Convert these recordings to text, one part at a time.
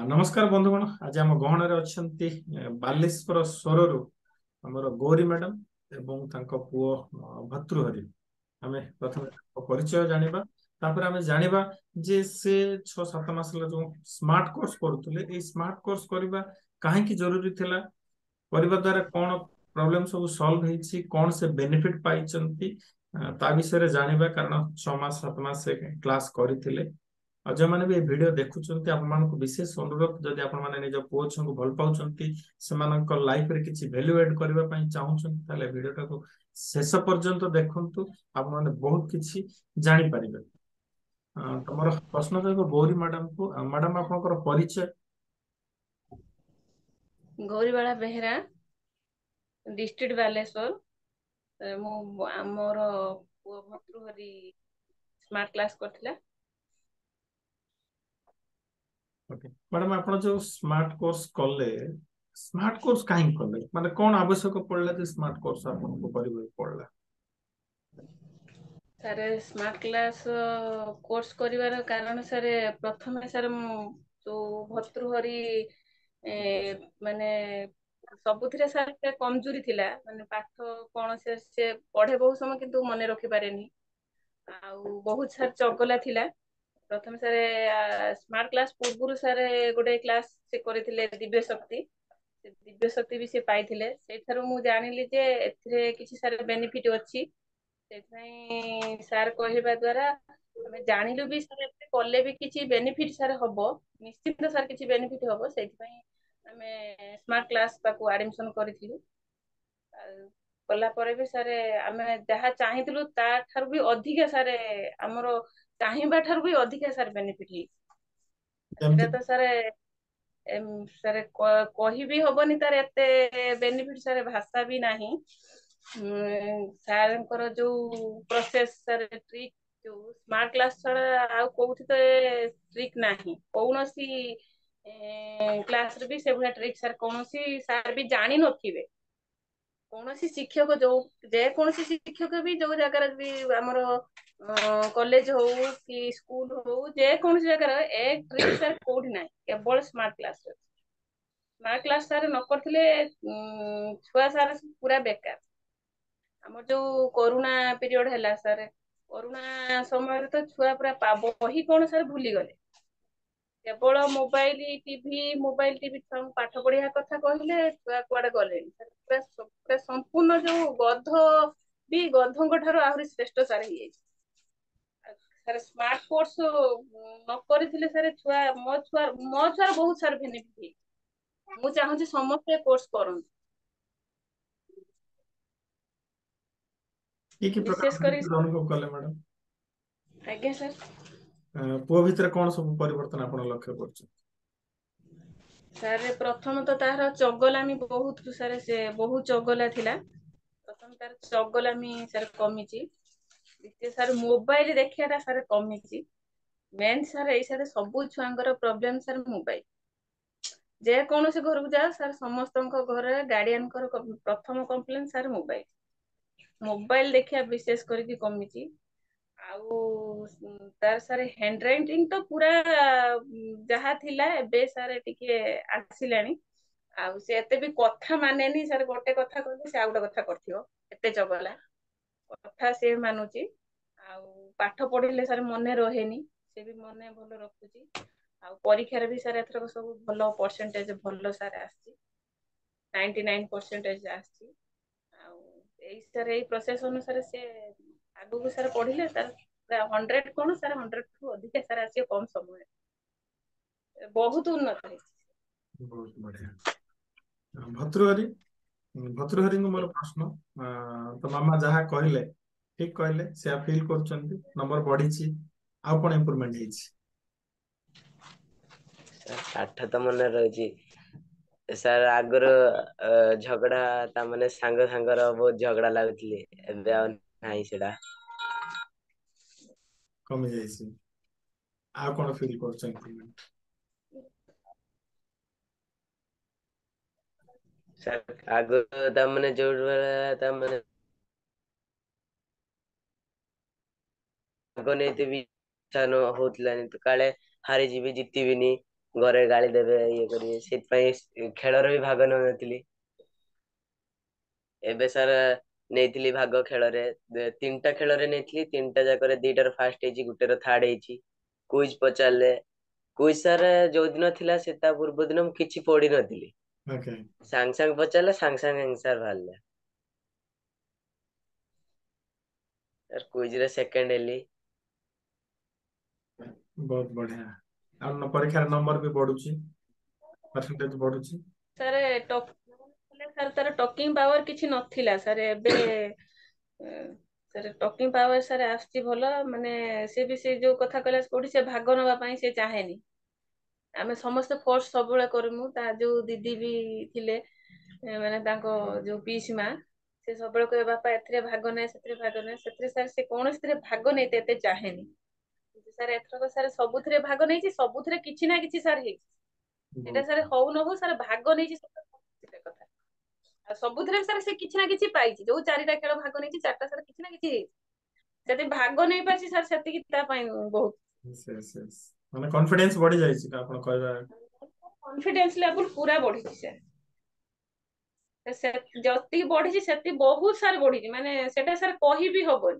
नमस्कार बंधुगण आज आम गहन अच्छा बालेश्वर स्वरु आमर गौरी मैडम एवं तांको पुओ भर्तृहरि आमे प्रथम परिचय जानिबा तापर आमे जानिबा जे से 6-7 मास जो स्मार्ट कोर्स करूतले ए स्मार्ट कोर्स करबा काहे की जरूरी थिला करबा द्वारा कोन प्रॉब्लम सब सॉल्व हेछि कोन से बेनिफिट पाइचंती ता विषय रे जानिबा कारण 6 मास 7 मास से क्लास करिथिले और जो मैंने भी वीडियो देखुଛନ୍ତି ଆପଣମାନଙ୍କୁ ବିଶେଷ ଅନୁରୋଧ ଯଦି ଆପଣମାନେ ନିଜ ପୁଅ ଝିଅଙ୍କୁ ଭଲ ପାଉଛନ୍ତି ସେମାନଙ୍କ ଲାଇଫ ରେ କିଛି ଭ୍ୟାଲ୍ୟୁ ଏଡ୍ କରିବା ପାଇଁ ଚାହୁଁଛନ୍ତି ତାହେଲେ ଭିଡିଓଟାକୁ ଶେଷ ପର୍ଯ୍ୟନ୍ତ ଦେଖନ୍ତୁ ଆପଣମାନେ ବହୁତ କିଛି ଜାଣିପାରିବେ ତମର ପ୍ରଶ୍ନ ରହିବ ଗୌରୀ ମ୍ୟାଡାମକୁ ମ୍ୟାଡାମ ଆପଣଙ୍କର ପରିଚୟ गौरीबाला बेहेरा डिस्ट्रिक्ट बालेश्वर मु आमर पुओ भर्तृहरि स्मार्ट क्लास करथिला। ओके मैडम आपण जो स्मार्ट कोर्स कले स्मार्ट कोर्स काहे कले माने कोन आवश्यक पड़ला जे स्मार्ट कोर्स आपनको करिवे पड़ला सारे स्मार्ट क्लास कोर्स करिवार कारण सारे प्रथम सारे मु जो भर्तृहरि माने सबुथिरे सारे से कमजोरी थिला माने पाठ कोन से पढ़े बहुत समय किंतु मने रखि पारेनी आउ बहुत सारे चगला थिला। प्रथम सारे स्मार्ट क्लास पूर्व सारे गोटे क्लास से करथिले दिव्य शक्ति से दिव्य शक्ति भी से पाइथिले सेठारु मु जानिली जे एथिरे किछि सारे बेनिफिट अछि सेठाई सार कहबा द्वारा हमें जानिलु भी सारे कले भी किछि बेनिफिट सारे हबो निश्चित सार किछि बेनिफिट हबो सेठई हमें स्मार्ट क्लास ताको एडमिशन करिथिलु कला परे भी सारे आमे जहा चाहिथिलु ता ठार भी अधिक सारे हमरो चाहिबा ठार भी अधिक सारे बेनिफिट ही जेमति सेटा तो सारे सारे कहि भी हबनी तार एते बेनिफिट सारे भाषा भी नाही सारंकर जो प्रोसेस सारे ट्रिक जो स्मार्ट क्लास छड़ा आ कोउथि तो ट्रिक नाही कोनोसी क्लास रे भी से भया ट्रिक सार कोनोसी सार भी जानि नथिबे कोनोसी शिक्षक जो जे कोनोसी शिक्षक भी जो जगह भी हमर कॉलेज हो कि स्कूल हो जे कोनोसी जगह एक ट्रिक सार कोड नाही केवल स्मार्ट क्लास सारे न करथिले छुआ सारे पूरा बेकार हमर जो कोरोना पीरियड हैला सारे कोरोना समय तो छुआ पूरा बही कोन सारे भूली गले केवल मोबाइल टीवी छुआ पाठ पढ़िया कथा कहले छुआ कुआडे गले पूरा संपूर्ण जो गध भी गधंक ठारो आहुरी श्रेष्ठ सारे ही सारे स्मार्ट कोर्स न करथिले सारे छुआ मो छुआ बहुत सारे बेनिफिट मु चाहूची समस्त कोर्स करन की प्रकार विशेष करी बेनिफिट अनुभव कले मैडम आज्ञा सर पुओ भितर कोन सब परिवर्तन आपण लक्ष्य करछ सारे प्रथम तो तार चगलामी बहुत सारे से बहुत चगला थिला प्रथम तार चगलामी सारे कमिची द्वितीय सारे मोबाइल देखियाटा सारे कमिची मेन सारे एई सारे सब छुआंगर प्रॉब्लम सारे मोबाइल जे कौन से घर को जा सार समस्त घर गार्डियन प्रथम कंप्लेन सार मोबाइल देखिया विशेष करके कमिची आउ तार सारे हैंड राइटिंग तो पूरा जहा थिला एबे सारे टिके आसिलानी आउ से एते भी कथा मानेनी सारे गोटे कथा कहबे से आ गोटे कथा करथियो एते चगला कथा से मानुची आउ पाठ पढ़िले सारे मने रहेनी से भी मने भलो रखुची आउ परीक्षा रे भी सारे एथरक सब भलो परसेंटेज भलो सारे आसी 99% आसी आउ एई सारे एई प्रोसेस अनुसार से आगु को सारे पढ़िले तार 100 कोन सारे 100 टू अधिक सारे आसी कम समय बहुत उन्नत है बहुत बढ़िया भर्तृहरि भर्तृहरि को मोर प्रश्न तो मामा जहा कहले ठीक कहले से फील करछंती नंबर बढ़ीची आ कोन इंप्रूवमेंट हेछि पाठ तो मन रही सर आगर झगड़ा ता माने सांग सांगर बहुत झगड़ा लागुतले एबे आ नाही सेडा कमी जाइछि आ कोन फील करछ इंप्रूवमेंट सर आगर ता माने जोड़ ता माने आगो नहीं भी होतलानी तो काले हारी जीवी जीतीबिनी ଘରେ ଗାଳି ଦେବେ ଇଏ କରିବେ, ସେଥିପାଇଁ ଖେଳରେ ବି ଭାଗ ନେଉନଥିଲି। ଏବେ ସାର୍ ନେଇଥିଲି ଭାଗ ଖେଳରେ, 3ଟା ଖେଳରେ ନେଇଥିଲି, 3ଟା ଯାକରେ 2ଟାରେ ଫାର୍ଷ୍ଟ ହେଇଛି, ଗୋଟେରେ ଥାର୍ଡ ହେଇଛି। କୁଇଜ ପଚାରିଲେ, କୁଇଜ ସାର୍ ଯୋଉଦିନ ଥିଲା ସେ ତା ପୂର୍ବ ଦିନ ମୁଁ କିଛି ପଢିନଥିଲି, ଓକେ, ସାଙ୍ଗେ ସାଙ୍ଗେ ପଚାରିଲେ, ସାଙ୍ଗେ ସାଙ୍ଗେ ଆନ୍ସର ବାହାରିଲା। କୁଇଜରେ ସେକେଣ୍ଡ ହେଲି। ବହୁତ ବଢିଆ। ଆଉ ପରୀକ୍ଷାର ନମ୍ବର ବି ବଢୁଛି, ପରସେଣ୍ଟେଜ ବଢୁଛି। ସାର୍ ସାର୍ ତାର ଟକିଂ ପାୱାର କିଛି ନଥିଲା ସାର୍, ଏବେ ସାର୍ ଟକିଂ ପାୱାର ସାର୍ ଆସୁଛି ଭଲ, ମାନେ ସେ ବି ସେ ଯୋଉ କଥା କହିଲା କୋଉଠି ସେ ଭାଗ ନେବା ପାଇଁ ସେ ଚାହେଁନି। ଆମେ ସମସ୍ତେ ଫୋର୍ସ ସବୁବେଳେ କରିମୁ, ତା ଯୋଉ ଦିଦି ବି ଥିଲେ ମାନେ ତାଙ୍କ ଯୋଉ ପିଇସି ମା, ସେ ସବୁବେଳେ କହିବେ ବାପା ଏଥିରେ ଭାଗ ନାହିଁ, ସେଥିରେ ଭାଗ ନାହିଁ, ସେଥିରେ ସାର୍ ସେ କୌଣସିଥିରେ ଭାଗ ନେଇତେ ଏତେ ଚାହେଁନି। ସାର୍ ଏଥରକ ସାର୍ ସବୁଥିରେ ଭାଗ ନେଇଛି, ସବୁଥିରେ କିଛି ନା କିଛି ସାର୍ ହେଇଛି। ସେଇଟା ସାର୍ ହଉ ନ ହଉ ସାର୍ ଭାଗ ନେଇଛି କଥା। ଆଉ ସବୁଥିରେ ସାର୍ ସେ କିଛି ନା କିଛି ପାଇଛି, ଯୋଉ 4ଟା ଖେଳ ଭାଗ ନେଇଛି 4ଟା ସାର୍ କିଛି ନା କିଛି ହେଇଛି, ଯଦି ଭାଗ ନେଇ ପାରିଛି ସାର୍ ସେତିକି ତା ପାଇଁ ବହୁତ। ମାନେ କନଫିଡେନ୍ସ ବଢି ଯାଇଛି ଆପଣ କହିବା। କନଫିଡେନ୍ସ ଲେଭେଲ ପୁରା ବଢିଛି ସାର୍, ଯେତିକି ବଢିଛି ସେତିକି ବହୁତ ସାର୍ ବଢିଛି, ମାନେ ସେଟା ସାର୍ କହିବି ହବନି।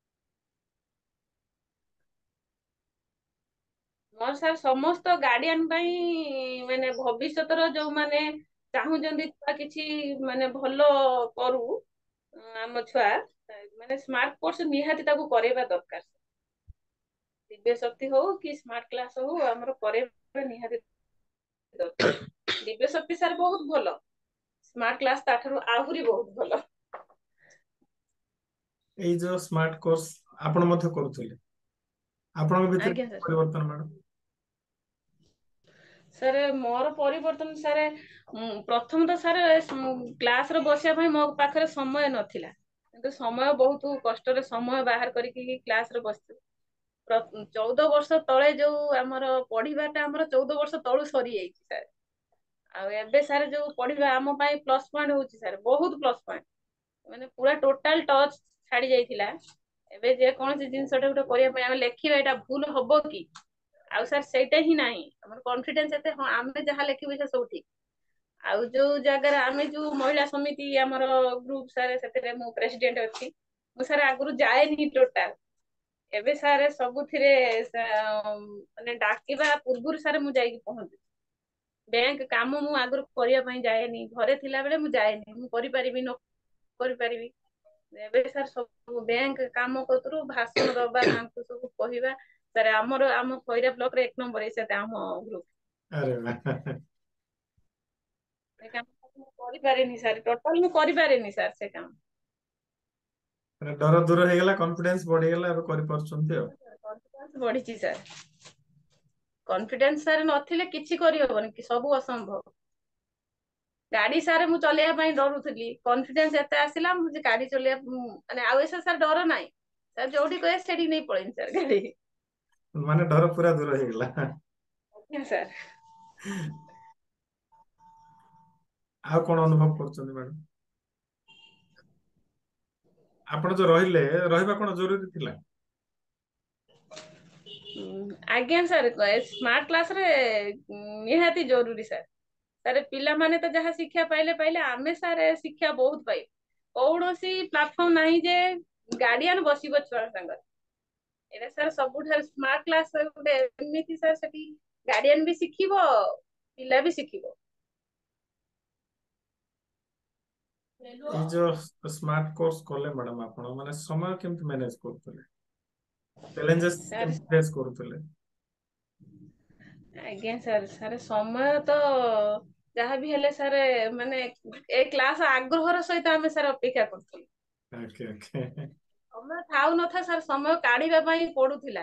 ମୋର ସାର୍ ସମସ୍ତ ଗାର୍ଡିଆନ ପାଇଁ, ମାନେ ଭବିଷ୍ୟତର ଯୋଉମାନେ ଚାହୁଁଛନ୍ତି ଛୁଆ କିଛି ମାନେ ଭଲ କରୁ, ଆମ ଛୁଆ ମାନେ ସ୍ମାର୍ଟ କୋର୍ସ ନିହାତି ତାକୁ କରେଇବା ଦରକାର। ଦିବ୍ୟ ଶକ୍ତି ହଉ କି ସ୍ମାର୍ଟ କ୍ଲାସ ହଉ, ଆମର କରେଇବା ନିହାତି ଦରକାର। ଦିବ୍ୟ ଶକ୍ତି ସାର୍ ବହୁତ ଭଲ, ସ୍ମାର୍ଟ କ୍ଲାସ ତାଠାରୁ ଆହୁରି ବହୁତ ଭଲ। ଏଇ ଯୋଉ ସ୍ମାର୍ଟ କୋର୍ସ ଆପଣ ମଧ୍ୟ କରୁଥିଲେ, ଆପଣଙ୍କ ଭିତରେ ଆଜ୍ଞା ସାର୍। ପରିବର୍ତ୍ତନ ମ୍ୟାଡାମ? ସାର୍ ମୋର ପରିବର୍ତ୍ତନ ସାର୍, ପ୍ରଥମ ତ ସାର୍ କ୍ଲାସରେ ବସିବା ପାଇଁ ମୋ ପାଖରେ ସମୟ ନଥିଲା, କିନ୍ତୁ ସମୟ ବହୁତ କଷ୍ଟରେ ସମୟ ବାହାର କରିକି କ୍ଲାସରେ ବସିଥିଲି। 14 ବର୍ଷ ତଳେ ଯୋଉ ଆମର ପଢିବାଟା ଆମର 14 ବର୍ଷ ତଳୁ ସରିଯାଇଛି ସାର୍। ଆଉ ଏବେ ସାର୍ ଯୋଉ ପଢିବା ଆମ ପାଇଁ ପ୍ଲସ୍ ପଏଣ୍ଟ ହଉଛି ସାର୍, ବହୁତ ପ୍ଲସ୍ ପଏଣ୍ଟ, ମାନେ ପୁରା ଟୋଟାଲ ଟଚ୍ ଛାଡି ଯାଇଥିଲା। ଏବେ ଯେକୌଣସି ଜିନିଷଟା ଗୋଟେ କରିବା ପାଇଁ ଆମେ ଲେଖିବା ଏଇଟା ଭୁଲ ହବ କି, ଆଉ ସାର୍ ସେଇଟା ହିଁ ନାହିଁ, ଆମର କନଫିଡେନ୍ସ ଏତେ, ହଁ ଆମେ ଯାହା ଲେଖିବୁ ସେ ସବୁ ଠିକ। ଆଉ ଯୋଉ ଜାଗାରେ ଆମେ ଯୋଉ ମହିଳା ସମିତି ଆମର ଗ୍ରୁପ ସାର୍, ସେଥିରେ ମୁଁ ପ୍ରେସିଡେଣ୍ଟ ଅଛି, ମୁଁ ସାର୍ ଆଗରୁ ଯାଏନି ଟୋଟାଲ, ଏବେ ସାର୍ ସବୁଥିରେ ମାନେ ଡାକିବା ପୂର୍ବରୁ ସାର୍ ମୁଁ ଯାଇକି ପହଞ୍ଚୁଛି। ବ୍ୟାଙ୍କ କାମ ମୁଁ ଆଗରୁ କରିବା ପାଇଁ ଯାଏନି, ଘରେ ଥିଲାବେଳେ ମୁଁ ଯାଏନି, ମୁଁ କରିପାରିବି ନ କରିପାରିବି, ଏବେ ସାର୍ ସବୁ ବ୍ୟାଙ୍କ କାମ କତରୁ ଭାଷଣ ଦବା, ତାଙ୍କୁ ସବୁ କହିବା ସାର୍, ଆମ ଖଇରା ବ୍ଲକରେ 1 ନମ୍ବର ସେଟା ଆମ ଗ୍ରୁପ। ଆରେ ବାଃ। ସେ କାମ ମୁଁ କରିପାରେନି ସାର୍, ଟୋଟାଲ ମୁଁ କରିପାରେନି ସାର୍ ସେ କାମ। ମାନେ ଡର ଦୂର ହେଇଗଲା, କନଫିଡେନ୍ସ ବଢିଗଲା, ଏବେ କରିପାରୁଛନ୍ତି ଆଉ। କନଫିଡେନ୍ସ ବଢିଛି ସାର୍, କନଫିଡେନ୍ସ ସାର୍ ନଥିଲେ କିଛି କରିହବନି, କି ସବୁ ଅସମ୍ଭବ। ଗାଡି ସାର୍ ମୁଁ ଚଲେଇବା ପାଇଁ ଡରୁଥିଲି, କନଫିଡେନ୍ସ ଏତେ ଆସିଲା ମୁଁ ଗାଡି ଚଲେଇବା ମାନେ ଆଉ ଏସା ସାର୍ ଡର ନାହିଁ, ସାର୍ ଯୋଉଠି କହିବେ ସେଠିକି ନେଇ ପଳେଇବି ସାର୍ ଗାଡି। ମାନେ ଡର ପୁରା ଦୂର ହେଇଗଲା। ଆଜ୍ଞା ସାର୍। ଆଉ କଣ ଅନୁଭବ କରୁଛନ୍ତି ମ୍ୟାଡାମ? ଆପଣ ଯୋଉ ରହିଲେ, ରହିବା କଣ ଜରୁରୀ ଥିଲା? ଆଜ୍ଞା ସାର୍, ସ୍ମାର୍ଟ କ୍ଲାସରେ ନିହାତି ଜରୁରୀ ସାର୍। ସାର୍ ପିଲାମାନେ ତ ଯାହା ଶିକ୍ଷା ପାଇଲେ ପାଇଲେ, ଆମେ ସାର୍ ଶିକ୍ଷା ବହୁତ ପାଇବୁ। କୌଣସି ପ୍ଲାଟଫର୍ମ ନାହିଁ ଯେ ଗାର୍ଡିଆନ ବସିବ ଛୁଆ ସାଙ୍ଗରେ। ଏଇଟା ସାର୍ ସବୁଠାରୁ ସ୍ମାର୍ଟ କ୍ଲାସ ଗୋଟେ ଏମିତି ସାର୍, ସେଠି ଗାର୍ଡିଆନ ବି ଶିଖିବ, ପିଲା ବି ଶିଖିବ। ଏଇ ଯୋଉ ସ୍ମାର୍ଟ କୋର୍ସ କଲେ ମ୍ୟାଡାମ, ଆପଣ ମାନେ ସମୟ କେମିତି ମ୍ୟାନେଜ କରୁଥିଲେ? ଚ୍ୟାଲେଞ୍ଜେସ୍ ସାର୍ କେମିତି ଫେସ୍ କରୁଥିଲେ? ଆଜ୍ଞା ସାର୍, ସାର୍ ସମୟ ତ ଯାହାବି ହେଲେ ସାର୍, ମାନେ ଏ କ୍ଲାସ ଆଗ୍ରହର ସହିତ ଆମେ ସାର୍ ଅପେକ୍ଷା କରୁଥିଲୁ। Okay okay. ସମୟ ଥାଉ ନଥାଉ ସାର୍, ସମୟ କାଢିବା ପାଇଁ ପଡୁଥିଲା।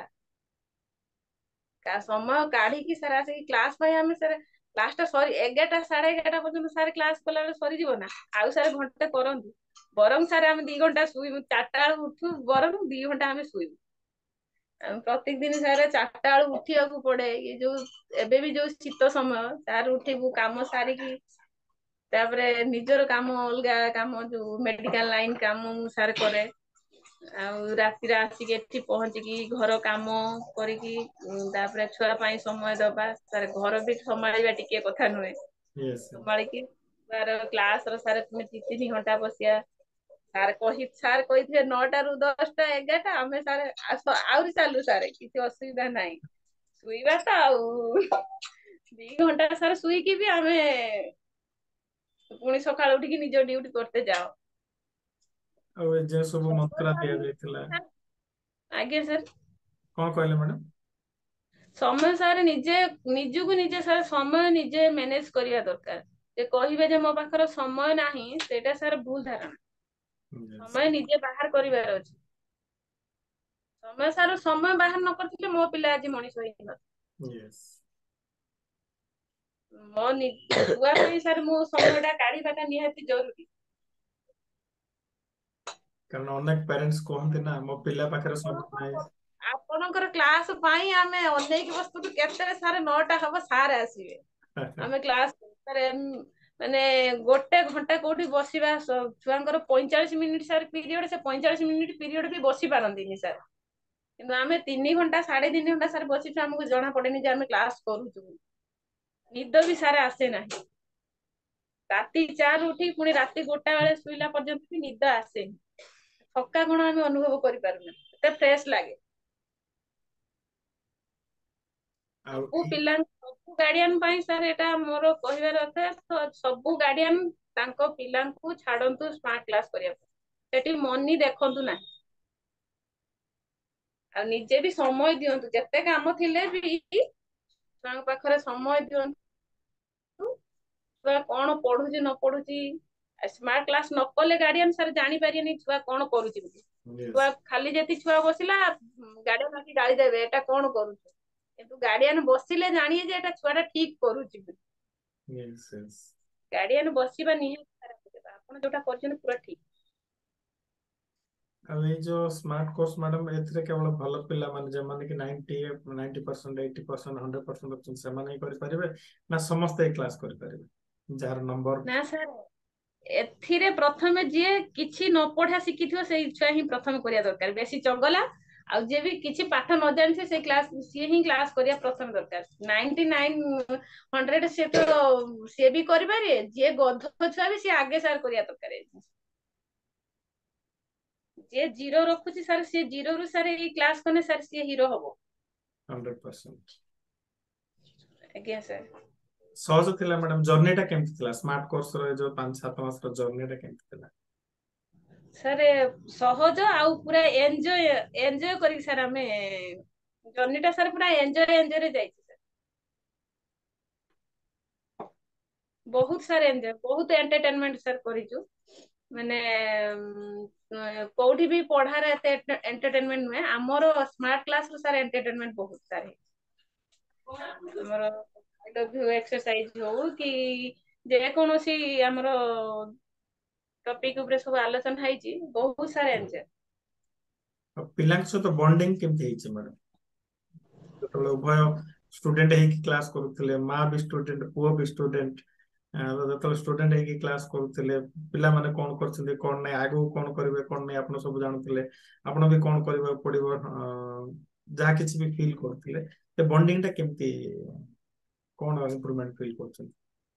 ସମୟ କାଢିକି ସାର୍ ଆସିକି କ୍ଲାସ ପାଇଁ ଆମେ ସାର୍, କ୍ଲାସଟା ସରି 11ଟା ସାଢେ 11ଟା ପର୍ଯ୍ୟନ୍ତ ସାର୍ କ୍ଲାସ କଲା ବେଳେ ସରିଯିବ ନା, ଆଉ ସାର୍ ଘଣ୍ଟେ କରନ୍ତୁ, ବରଂ ସାର୍ ଆମେ 2 ଘଣ୍ଟା ଶୋଇବୁ, 4ଟା ବେଳକୁ ଉଠୁ ବରଂ 2 ଘଣ୍ଟା ଆମେ ଶୋଇବୁ। ପ୍ରତ୍ୟେକ ଦିନ ସାର୍ 4ଟା ବେଳକୁ ଉଠିବାକୁ ପଡେ, ଏ ଯୋଉ ଏବେ ବି ଯୋଉ ଶୀତ ସମୟ, ସାର୍ ଉଠିବୁ କାମ ସାରିକି, ତାପରେ ନିଜର କାମ ଅଲଗା କାମ, ଯୋଉ ମେଡିକାଲ ଲାଇନ କାମ ମୁଁ ସାର୍ କରେ, ଆଉ ରାତିରେ ଆସିକି ଏଠି ପହଞ୍ଚିକି ଘର କାମ କରିକି ତାପରେ ଛୁଆ ପାଇଁ ସମୟ ଦବା, ସାର୍ ଘର ବି ସମ୍ଭାଳିବା ଟିକେ କଥା ନୁହେଁ। Yes, yes. ସମ୍ଭାଳିକି ସାର୍ କ୍ଲାସ ର ସାର୍ ତୁମେ 3 ଘଣ୍ଟା ବସିବା, ସାର୍ କହିଥିବେ 9ଟାରୁ 10ଟା 11ଟା, ଆମେ ସାର୍ ଆହୁରି ଚାଲୁ ସାର୍ କିଛି ଅସୁବିଧା ନାହିଁ, ଶୋଇବା ତ ଆଉ 2 ଘଣ୍ଟା ସାର୍ ଶୋଇକି ବି ଆମେ ପୁଣି ସକାଳୁ ଉଠିକି ନିଜ ଡ୍ୟୁଟି କରତେ ଯାଅ। ଆଉ ଏ ଯେ ସବୁ ସମୟ ମନ୍ତ୍ର ସାର୍ ଦିଆଯାଇଥିଲା, ଆଜ୍ଞା ସାର୍, କଣ କହିଲେ ମ୍ୟାଡାମ? ସମୟ ସାର୍ ନିଜକୁ ନିଜେ ସାର୍ ସମୟ ନିଜେ ମ୍ୟାନେଜ କରିବା ଦରକାର। ଯେ କହିବେ ଯେ ମୋ ପାଖରେ ସମୟ ନାହିଁ, ସେଇଟା ସାର୍ ଭୁଲ ଧାରଣା। Yes, ସମୟ ନିଜେ ବାହାର କରିବାର ଅଛି। ସମୟ ବାହାର ନ କରିଥିଲେ ମୋ ପିଲା ଆଜି ମଣିଷ ହେଇନଥାନ୍ତା। yes. ମୋ ଛୁଆ ପାଇଁ ସାର୍ ମୁଁ ସମୟ ଟା କାଢିବାଟା ନିହାତି ଜରୁରୀ। କାରଣ ଅନେକ ପ୍ୟାରେଣ୍ଟସ୍ କୁହନ୍ତି ନା ମୋ ପିଲା ପାଖରେ ସମୟ ନାହିଁ। ଆପଣଙ୍କର କ୍ଲାସ ପାଇଁ ଆମେ ଅନେଇକି ବସିଥିଲୁ କେତେବେଳେ ସାର୍ 9ଟା ହବ ସାର୍ ଆସିବେ, ଆମେ କ୍ଲାସ ମାନେ 1 ଘଣ୍ଟା କୋଉଠି ବସିବା, ଛୁଆଙ୍କର 45 ମିନିଟ୍ ସାର୍ ପିରିୟଡ, ସେ 45 ମିନିଟ୍ ପିରିୟଡ ବି ବସି ପାରନ୍ତିନି ସାର୍, କିନ୍ତୁ ଆମେ 3 ଘଣ୍ଟା 3.5 ଘଣ୍ଟା ସାର୍ ବସିଛୁ, ଆମକୁ ଜଣା ପଡେନି ଯେ ଆମେ କ୍ଲାସ କରୁଛୁ। ନିଦ ବି ସାର୍ ଆସେ ନାହିଁ, ରାତି 4ରୁ ଉଠି ପୁଣି ରାତି 1ଟା ବେଳେ ଶୋଇଲା ପର୍ଯ୍ୟନ୍ତ ବି ନିଦ ଆସେନି, ଥକା କଣ ଆମେ ଅନୁଭବ କରିପାରୁନା, ଏତେ ଫ୍ରେଶ ଲାଗେ। ଆଉ ସବୁ ପିଲାଙ୍କୁ ସବୁ ଗାର୍ଡିଆନ ପାଇଁ ସାର୍ ଏଟା ମୋର କହିବାର ଅର୍ଥ, ସବୁ ଗାର୍ଡିଆନ ତାଙ୍କ ପିଲାଙ୍କୁ ଛାଡନ୍ତୁ ସ୍ମାର୍ଟ କ୍ଲାସ କରିବାକୁ, ସେଠି ମନି ଦେଖନ୍ତୁ ନାହିଁ। ଆଉ ନିଜେ ବି ସମୟ ଦିଅନ୍ତୁ, ଯେତେ କାମ ଥିଲେ ବି ଛୁଆଙ୍କ ପାଖରେ ସମୟ ଦିଅନ୍ତୁ। ଛୁଆ କଣ ପଢୁଛି ନ ପଢୁଛି, ସ୍ମାର୍ଟ କ୍ଲାସ ନ କଲେ ଗାର୍ଡିଆନ ସାର୍ ଜାଣିପାରିବେନି ଛୁଆ କଣ କରୁଛି ବୋଲି। yes, ଛୁଆ ଖାଲି ଯଦି ଛୁଆ ବସିଲା, ଗାର୍ଡିଆନ ଆସି ଗାଳି ଦେବେ ଏଟା କଣ କରୁଛୁ, କିନ୍ତୁ ଗାର୍ଡିଆନ ବସିଲେ ଜାଣିବେ ଯେ ଏଟା ଛୁଆ ଟା ଠିକ କରୁଛି ବୋଲି। yes, yes. ଗାର୍ଡିଆନ ବସିବା ନିହାତି ଖରାପ, ଆପଣ ଯୋଉଟା କରିଛନ୍ତି ପୁରା ଠିକ। ଆଉ ଏଇ ଯୋଉ ସ୍ମାର୍ଟ କୋର୍ସ ମ୍ୟାଡାମ, ଏଥିରେ କେବଳ ଭଲ ପିଲାମାନେ ଯେଉଁମାନେ କି 90% 80% 100% ଅଛନ୍ତି ସେମାନେ ହିଁ କରିପାରିବେ, ନା ସମସ୍ତେ ଏଇ କ୍ଲାସ କରିପାରିବେ ଯାହାର ନମ୍ବର? ନା ସାର୍, ଏଥିରେ ପ୍ରଥମେ ଯିଏ କିଛି ନ ପଢା ଶିଖିଥିବ ସେଇ ଛୁଆ ହିଁ ପ୍ରଥମେ କରିବା ଦରକାର, ବେଶୀ ଚଗଲା ଆଉ ଯିଏ ବି କିଛି ପାଠ ନ ଜାଣିছে ସେ କ୍ଲାସ ସିଏ ହିଁ କ୍ଲାସ କରିବା ପ୍ରଥମେ ଦରକାର। 99 100 ସିଏ ବି କରିପାରିବେ, ଯିଏ ଗଧ ଛୁଆ ବି ସିଏ ଆଗେ ସାର୍ କରିବା ଦରକାର। ଯିଏ ଜିରୋ ରଖୁଛି ସାର୍, ସିଏ ଜିରୋରୁ ସାର୍ ଏଇ କ୍ଲାସ କଲେ ସାର୍ ସିଏ ହିରୋ ହବ। 100%। ଆଜ୍ଞା ସାର୍। ସହଜ ଥିଲା ମ୍ୟାଡାମ, ଜର୍ଣ୍ଣିଟା କେମିତି ଥିଲା ସ୍ମାର୍ଟ କୋର୍ସ ର ଯୋଉ 5-7 ମାସର ଜର୍ଣ୍ଣିଟା କେମିତି ଥିଲା? ସାର୍ ସହଜ ଆଉ ପୁରା ଏନ୍ଜୟ କରିକି ସାର୍ ଆମେ ଜର୍ଣ୍ଣିଟା ସାର୍ ପୁରା ଏନ୍ଜୟରେ ଯାଇଛି ସାର୍। ବହୁତ ସାର୍ ଏନ୍ଜୟ, ବହୁତ ଏଣ୍ଟରଟେନମେଣ୍ଟ ସାର୍ କରିଛୁ, ମାନେ କୋଉଠି ବି ପଢାରେ ଏତେ ଏଣ୍ଟରଟେନମେଣ୍ଟ ନୁହେଁ, ଆମର ସ୍ମାର୍ଟ କ୍ଲାସ ସାର୍ ଏଣ୍ଟରଟେନମେଣ୍ଟ ବହୁତ ସାର୍। ଆମର ଏକ୍ସରସାଇଜ ହଉ କି ଯେକୌଣସି ଆମର ଟପିକ ଉପରେ ସବୁ ଆଲୋଚନା ହେଇଛି, ବହୁତ ସାରା ଏନ୍ଜୟ। ଆଉ ପିଲାଙ୍କ ସହିତ ବଣ୍ଡିଙ୍ଗ କେମିତି ହେଇଛି ମ୍ୟାଡାମ? ଯେତେବେଳେ ଉଭୟ ଷ୍ଟୁଡେଣ୍ଟ ହେଇକି କ୍ଲାସ କରୁଥିଲେ, ମା ବି ଷ୍ଟୁଡେଣ୍ଟ ପୁଅ ବି ଷ୍ଟୁଡେଣ୍ଟ, ଯେତେବେଳେ ଷ୍ଟୁଡେଣ୍ଟ ହେଇକି କ୍ଲାସ କରୁଥିଲେ, ପିଲାମାନେ କଣ କରୁଛନ୍ତି କଣ ନାହିଁ, ଆଗକୁ କଣ କରିବେ କଣ ନାହିଁ ଆପଣ ସବୁ ଜାଣୁଥିଲେ, ଆପଣ ବି କଣ କରିବାକୁ ପଡିବ ଯାହା କିଛି ବି ଫିଲ୍ କରୁଥିଲେ, ସେ ବଣ୍ଡିଙ୍ଗ ଟା କେମିତି, କଣ ଇମ୍ପ୍ରୁଭମେଣ୍ଟ ଫିଲ୍ କରୁଛନ୍ତି?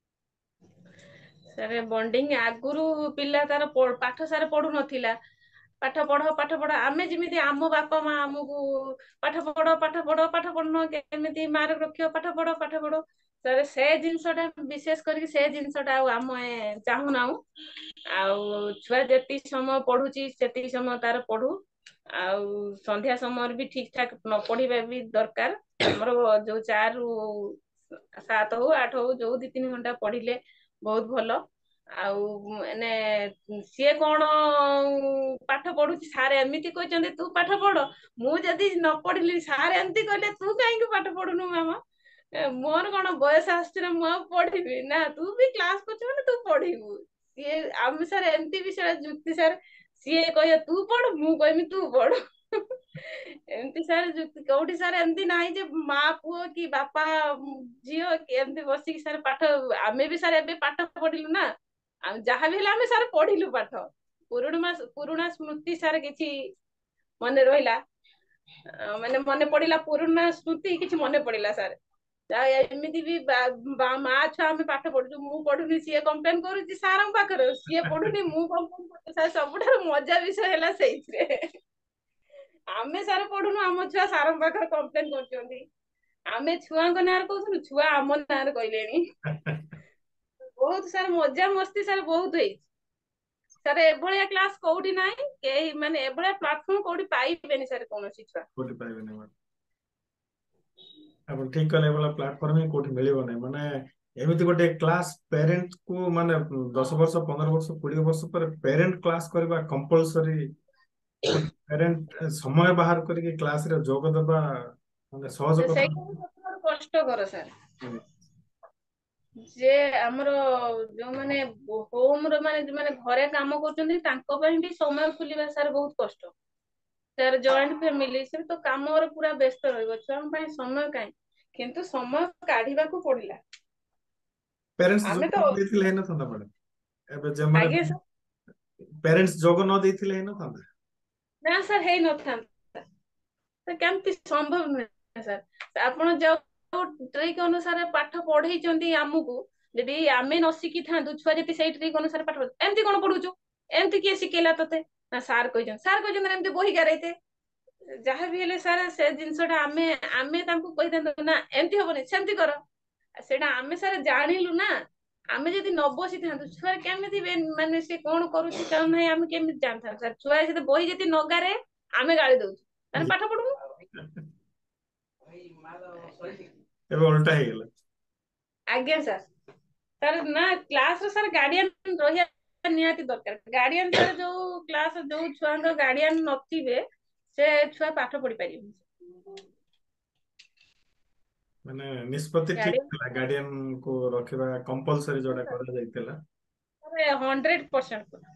ସାର୍ ବଣ୍ଡିଙ୍ଗ ଆଗରୁ ପିଲା ତାର ପାଠ ସାର୍ ପଢୁନଥିଲା, ପାଠ ପଢ ପାଠ ପଢ, ଆମେ ଯେମିତି ଆମ ବାପା ମା ଆମକୁ ପାଠ ପଢ ପାଠ ପଢ ପାଠ ପଢୁନ କେମିତି ମାର୍କ ରଖିବ, ପାଠ ପଢ ପାଠ ପଢ, ସାର୍ ସେ ଜିନିଷ ଟା ବିଶେଷ କରିକି ସେ ଜିନିଷ ଟା ଆଉ ଆମେ ଚାହୁଁନାହୁଁ। ଆଉ ଛୁଆ ଯେତିକି ସମୟ ପଢୁଛି ସେତିକି ସମୟ ତାର ପଢୁ, ଆଉ ସନ୍ଧ୍ୟା ସମୟରେ ବି ଠିକ ଠାକ ନ ପଢିବା ବି ଦରକାର। ଆମର ଯୋଉ 4ରୁ 7 ହଉ 8 ହଉ ଯୋଉ 2-3 ଘଣ୍ଟା ପଢିଲେ ବହୁତ ଭଲ। ଆଉ ମାନେ ସିଏ କଣ ପାଠ ପଢୁଛି, ସାର୍ ଏମିତି କହିଛନ୍ତି ତୁ ପାଠ ପଢ, ମୁଁ ଯଦି ନ ପଢିଲି ସାର୍ ଏମିତି କହିଲେ ତୁ କାହିଁକି ପାଠ ପଢୁନୁ ମାମା, ମୋର କଣ ବୟସ ଆସୁଛି ନା ମୁଁ ଆଉ ପଢିବି ନା, ତୁ ବି କ୍ଲାସ କରୁଛୁ ମାନେ ତୁ ପଢିବୁ। ସିଏ ଆମେ ସାର୍ ଏମିତି ବି ସେଟା ଯୁକ୍ତି ସାର୍, ସିଏ କହିବ ତୁ ପଢ ମୁଁ କହିବି ତୁ ପଢ। ଏମିତି ସାର୍ କୋଉଠି ସାର୍ ଏମିତି ନାହିଁ ଯେ ମା ପୁଅ କି ବାପା ଝିଅ ଏମିତି ବସିକି ସାର୍ ପାଠ, ଆମେ ବି ସାର୍ ଏବେ ପାଠ ପଢିଲୁ ନା, ଆଉ ଯାହାବି ହେଲେ ଆମେ ସାର୍ ପଢିଲୁ ପାଠ, ପୁରୁଣା ସ୍ମୃତି ସାର୍ କିଛି ମନେ ରହିଲା ମାନେ ମନେ ପଡିଲା ପୁରୁଣା ସ୍ମୃତି କିଛି ମନେ ପଡିଲା ସାର୍। ଏମିତି ବି ମା ଛୁଆ ଆମେ ପାଠ ପଢୁଛୁ, ମୁଁ ପଢୁନି ସିଏ କମ୍ପ୍ଲେନ କରୁଛି ସାରଙ୍କ ପାଖରେ, ସିଏ ପଢୁନି ମୁଁ କମ୍ପ୍ଲେନ କରୁଛି ସାର୍। ସବୁଠାରୁ ମଜା ବିଷୟ ହେଲା ସେଇଥିରେ, ଆମେ ସାର୍ ପଢୁନୁ, ଆମ ଛୁଆ ସାରଙ୍କ ପାଖରେ କମ୍ପ୍ଲେନ କରୁଛନ୍ତି, ଆମେ ଛୁଆଙ୍କ ନାଁରେ କହୁଥିଲୁ, ଛୁଆ ଆମ ନାଁରେ କହିଲେଣି। ବହୁତ ସାର୍ ମଜା ମସ୍ତି ସାର୍ ବହୁତ ହେଇଛି ସାର୍। ଏଭଳିଆ କ୍ଲାସ କୋଉଠି ନାହିଁ, କେହି ମାନେ ଏଭଳିଆ ପ୍ଲାଟଫର୍ମ କୋଉଠି ପାଇବେନି ସାର୍ କୌଣସି ଛୁଆ। କୋଉଠି ପାଇବେନି ମ୍ୟାଡାମ, ଆପଣ ଠିକ କହିଲେ, ଏଭଳିଆ ପ୍ଲାଟଫର୍ମ ହିଁ କୋଉଠି ମିଳିବ ନାହିଁ। ମାନେ ଏମିତି ଗୋଟେ କ୍ଲାସ ପ୍ୟାରେଣ୍ଟ କୁ ମାନେ 10 ବର୍ଷ 15 ବର୍ଷ 20 ବର୍ଷ ପରେ ପ୍ୟାରେଣ୍ଟ କ୍ଲାସ କରିବା କମ୍ପଲସରି, ପ୍ୟାରେଣ୍ଟ ସମୟ ବାହାର କରିକି କ୍ଲାସ ରେ ଯୋଗ ଦେବା ମାନେ ସହଜ କଥା ସେଇଟା ବି ସବୁଠାରୁ କଷ୍ଟକର ସାର୍। ନୁହେଁ। ଯେ ଆମର ଯୋଉମାନେ ହୋମ ର ମାନେ ଯୋଉମାନେ ଘରେ କାମ କରୁଛନ୍ତି ତାଙ୍କ ପାଇଁ ବି ସମୟ ଖୋଲିବା ସାର୍ ବହୁତ କଷ୍ଟ ସାର୍। ଜଏଣ୍ଟ ଫ୍ୟାମିଲି ସେ ତ କାମରେ ପୁରା ବ୍ୟସ୍ତ ରହିବ, ଛୁଆଙ୍କ ପାଇଁ ସମୟ କାହିଁ, କିନ୍ତୁ ସମୟ କାଢିବାକୁ ପଡିଲା। ପ୍ୟାରେଣ୍ଟସ ଆମେ ଯୋଗ ତ ନ ଦେଇଥିଲେ ହେଇନଥାନ୍ତା ମ୍ୟାଡାମ, ଏବେ ଯେମାନେ ଆଜ୍ଞା ସାର୍, ପ୍ୟାରେଣ୍ଟସ ଯୋଗ ନ ଦେଇଥିଲେ ହେଇନଥାନ୍ତା। ନା ସାର୍ ହେଇନଥାନ୍ତା, କେମିତି ସମ୍ଭବ ନୁହେଁ ସାର୍। ଆପଣ ଯୋଉ ଟ୍ରିକ୍ ଅନୁସାରେ ପାଠ ପଢେଇଛନ୍ତି ଆମକୁ, ଯଦି ଆମେ ନ ଶିଖିଥାନ୍ତୁ, ଛୁଆ ଯଦି ସେଇ ଟ୍ରିକ୍ ଅନୁସାରେ ପାଠ ପଢୁ, ଏମିତି କଣ ପଢୁଛୁ, ଏମିତି କିଏ ଶିଖେଇଲା ତତେ, ନା ସାର୍ କହିଛନ୍ତି, ସାର୍ କହିଛନ୍ତି ନା ଏମିତି ବହି ଗାରେଇତେ। ଯାହା ବି ହେଲେ ସାର୍ ସେ ଜିନିଷଟା ଆମେ ଆମେ ତାଙ୍କୁ କହିଥାନ୍ତୁ ନା ଏମିତି ହବନି ସେମିତି କର, ସେଇଟା ଆମେ ସାର୍ ଜାଣିଲୁ ନା। ଆମେ ଯଦି ନ ବସିଥାନ୍ତୁ, ଛୁଆ କେମିତି ମାନେ ସେ କଣ କରୁଛି କଣ ନାହିଁ ଆମେ କେମିତି ଜାଣିଥାନ୍ତୁ ସାର୍। ଛୁଆ ଯଦି ବହି ଯଦି ନଗାରେ ଆମେ ଗାଳି ଦଉଛୁ, ତାହେଲେ ପାଠ ପଢୁନୁ। ଏବେ ଓଲଟା ହେଇଗଲା। ଆଜ୍ଞା ସାର୍। ସାର୍ ନା କ୍ଲାସରେ ସାର୍ ଗାର୍ଡିଆନ ରହିବା ନିହାତି ଦରକାର। ଗାର୍ଡିଆନ ସାର୍ ଯୋଉ କ୍ଲାସ ଯୋଉ ଛୁଆଙ୍କ ଗାର୍ଡିଆନ ନଥିବେ ସେ ଛୁଆ ପାଠ ପଢି ପାରିବେନି। ମାନେ ନିଷ୍ପତ୍ତି ଠିକ ଗାର୍ଡିଆନ ଥିଲା, ଗାର୍ଡିଆନ କୁ ରଖିବା କମ୍ପଲସରି ଯୋଉଟା କରାଯାଇଥିଲା। 100%।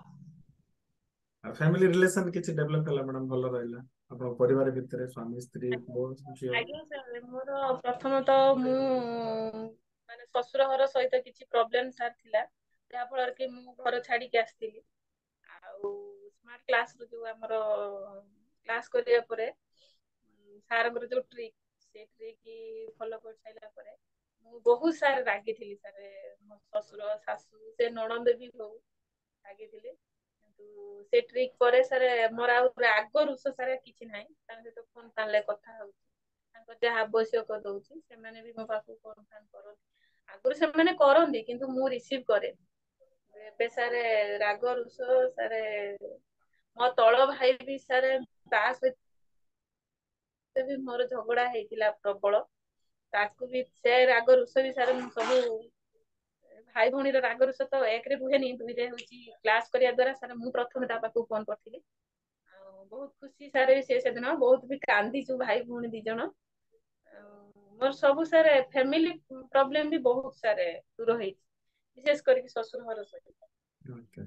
ଆଉ ଫ୍ୟାମିଲି ରିଲେସନ କିଛି ଡେଭଲପ ହେଲା ମ୍ୟାଡାମ, ଭଲ ରହିଲା ଆପଣଙ୍କ ପରିବାର ଭିତରେ, ସ୍ୱାମୀ ସ୍ତ୍ରୀ ପୁଅ ଝିଅ? ଆଜ୍ଞା ସାର୍, ମୋର ପ୍ରଥମତଃ ମୁଁ ମାନେ ଶ୍ୱଶୁର ଘର ସହିତ କିଛି ପ୍ରୋବ୍ଲେମ ସାର୍ ଥିଲା, ଯାହା ଫଳରେ କି ମୁଁ ଘର ଛାଡିକି ଆସିଥିଲି। ଆଉ ସ୍ମାର୍ଟ କ୍ଲାସ ର ଯୋଉ ଆମର କ୍ଲାସ କରିବା ପରେ ସାରଙ୍କର ଯୋଉ ଟ୍ରିକ୍, ସେ ଟ୍ରିକ୍ ଫଲୋ କରିସାରିଲା ପରେ ମୁଁ ବହୁତ ସାର୍ ରାଗିଥିଲି ସାର୍। ମୋ ଶ୍ୱଶୁର ଶାଶୁ ସେ ନଣନ୍ଦ ବି ହଉ ରାଗିଥିଲି, କିନ୍ତୁ ସେ ଟ୍ରିକ୍ ପରେ ସାର୍ ମୋର ଆଉ ରାଗ ରୁଷ ସାର୍ କିଛି ନାହିଁ। ତାଙ୍କ ସହିତ ଫୋନ ଫାନରେ କଥା ହଉଛି, ତାଙ୍କର ଯାହା ଆବଶ୍ୟକ ଦଉଛି, ସେମାନେ ବି ମୋ ପାଖକୁ ଫୋନ ଫାନ କରନ୍ତି। ଆଗରୁ ସେମାନେ କରନ୍ତି କିନ୍ତୁ ମୁଁ ରିସିଭ କରେନି। ଏବେ ସାର୍ ରାଗ ରୁଷ ସାର୍, ମୋ ତଳ ଭାଇ ବି ସାର୍ ତା ସହିତ ବି ମୋର ଝଗଡା ହେଇଥିଲା ପ୍ରବଳ, ତାକୁ ବି ସେ ରାଗ ରୁଷ ବି ସାର୍ ସବୁ ଭାଇ ଭଉଣୀର ରାଗ ରୁଷ ତ ଏକରେ ରୁହେନି, ଦୁଇରେ ହଉଛି କ୍ଲାସ କରିବା ଦ୍ଵାରା ସାର୍ ମୁଁ ପ୍ରଥମେ ତା ପାଖକୁ ଫୋନ କରିଥିଲି। ଆଉ ବହୁତ ଖୁସି ସାର୍ ସେ ସେଦିନ, ବହୁତ ବି କାନ୍ଦିଛୁ ଭାଇ ଭଉଣୀ ଦି ଜଣ। ମୋର ସବୁ ସାର୍ ଫ୍ୟାମିଲି ପ୍ରୋବ୍ଲେମ ବି ବହୁତ ସାର୍ ଦୂର ହେଇଛି, ବିଶେଷ କରିକି ଶ୍ୱଶୁର ଘର ସହିତ। Okay.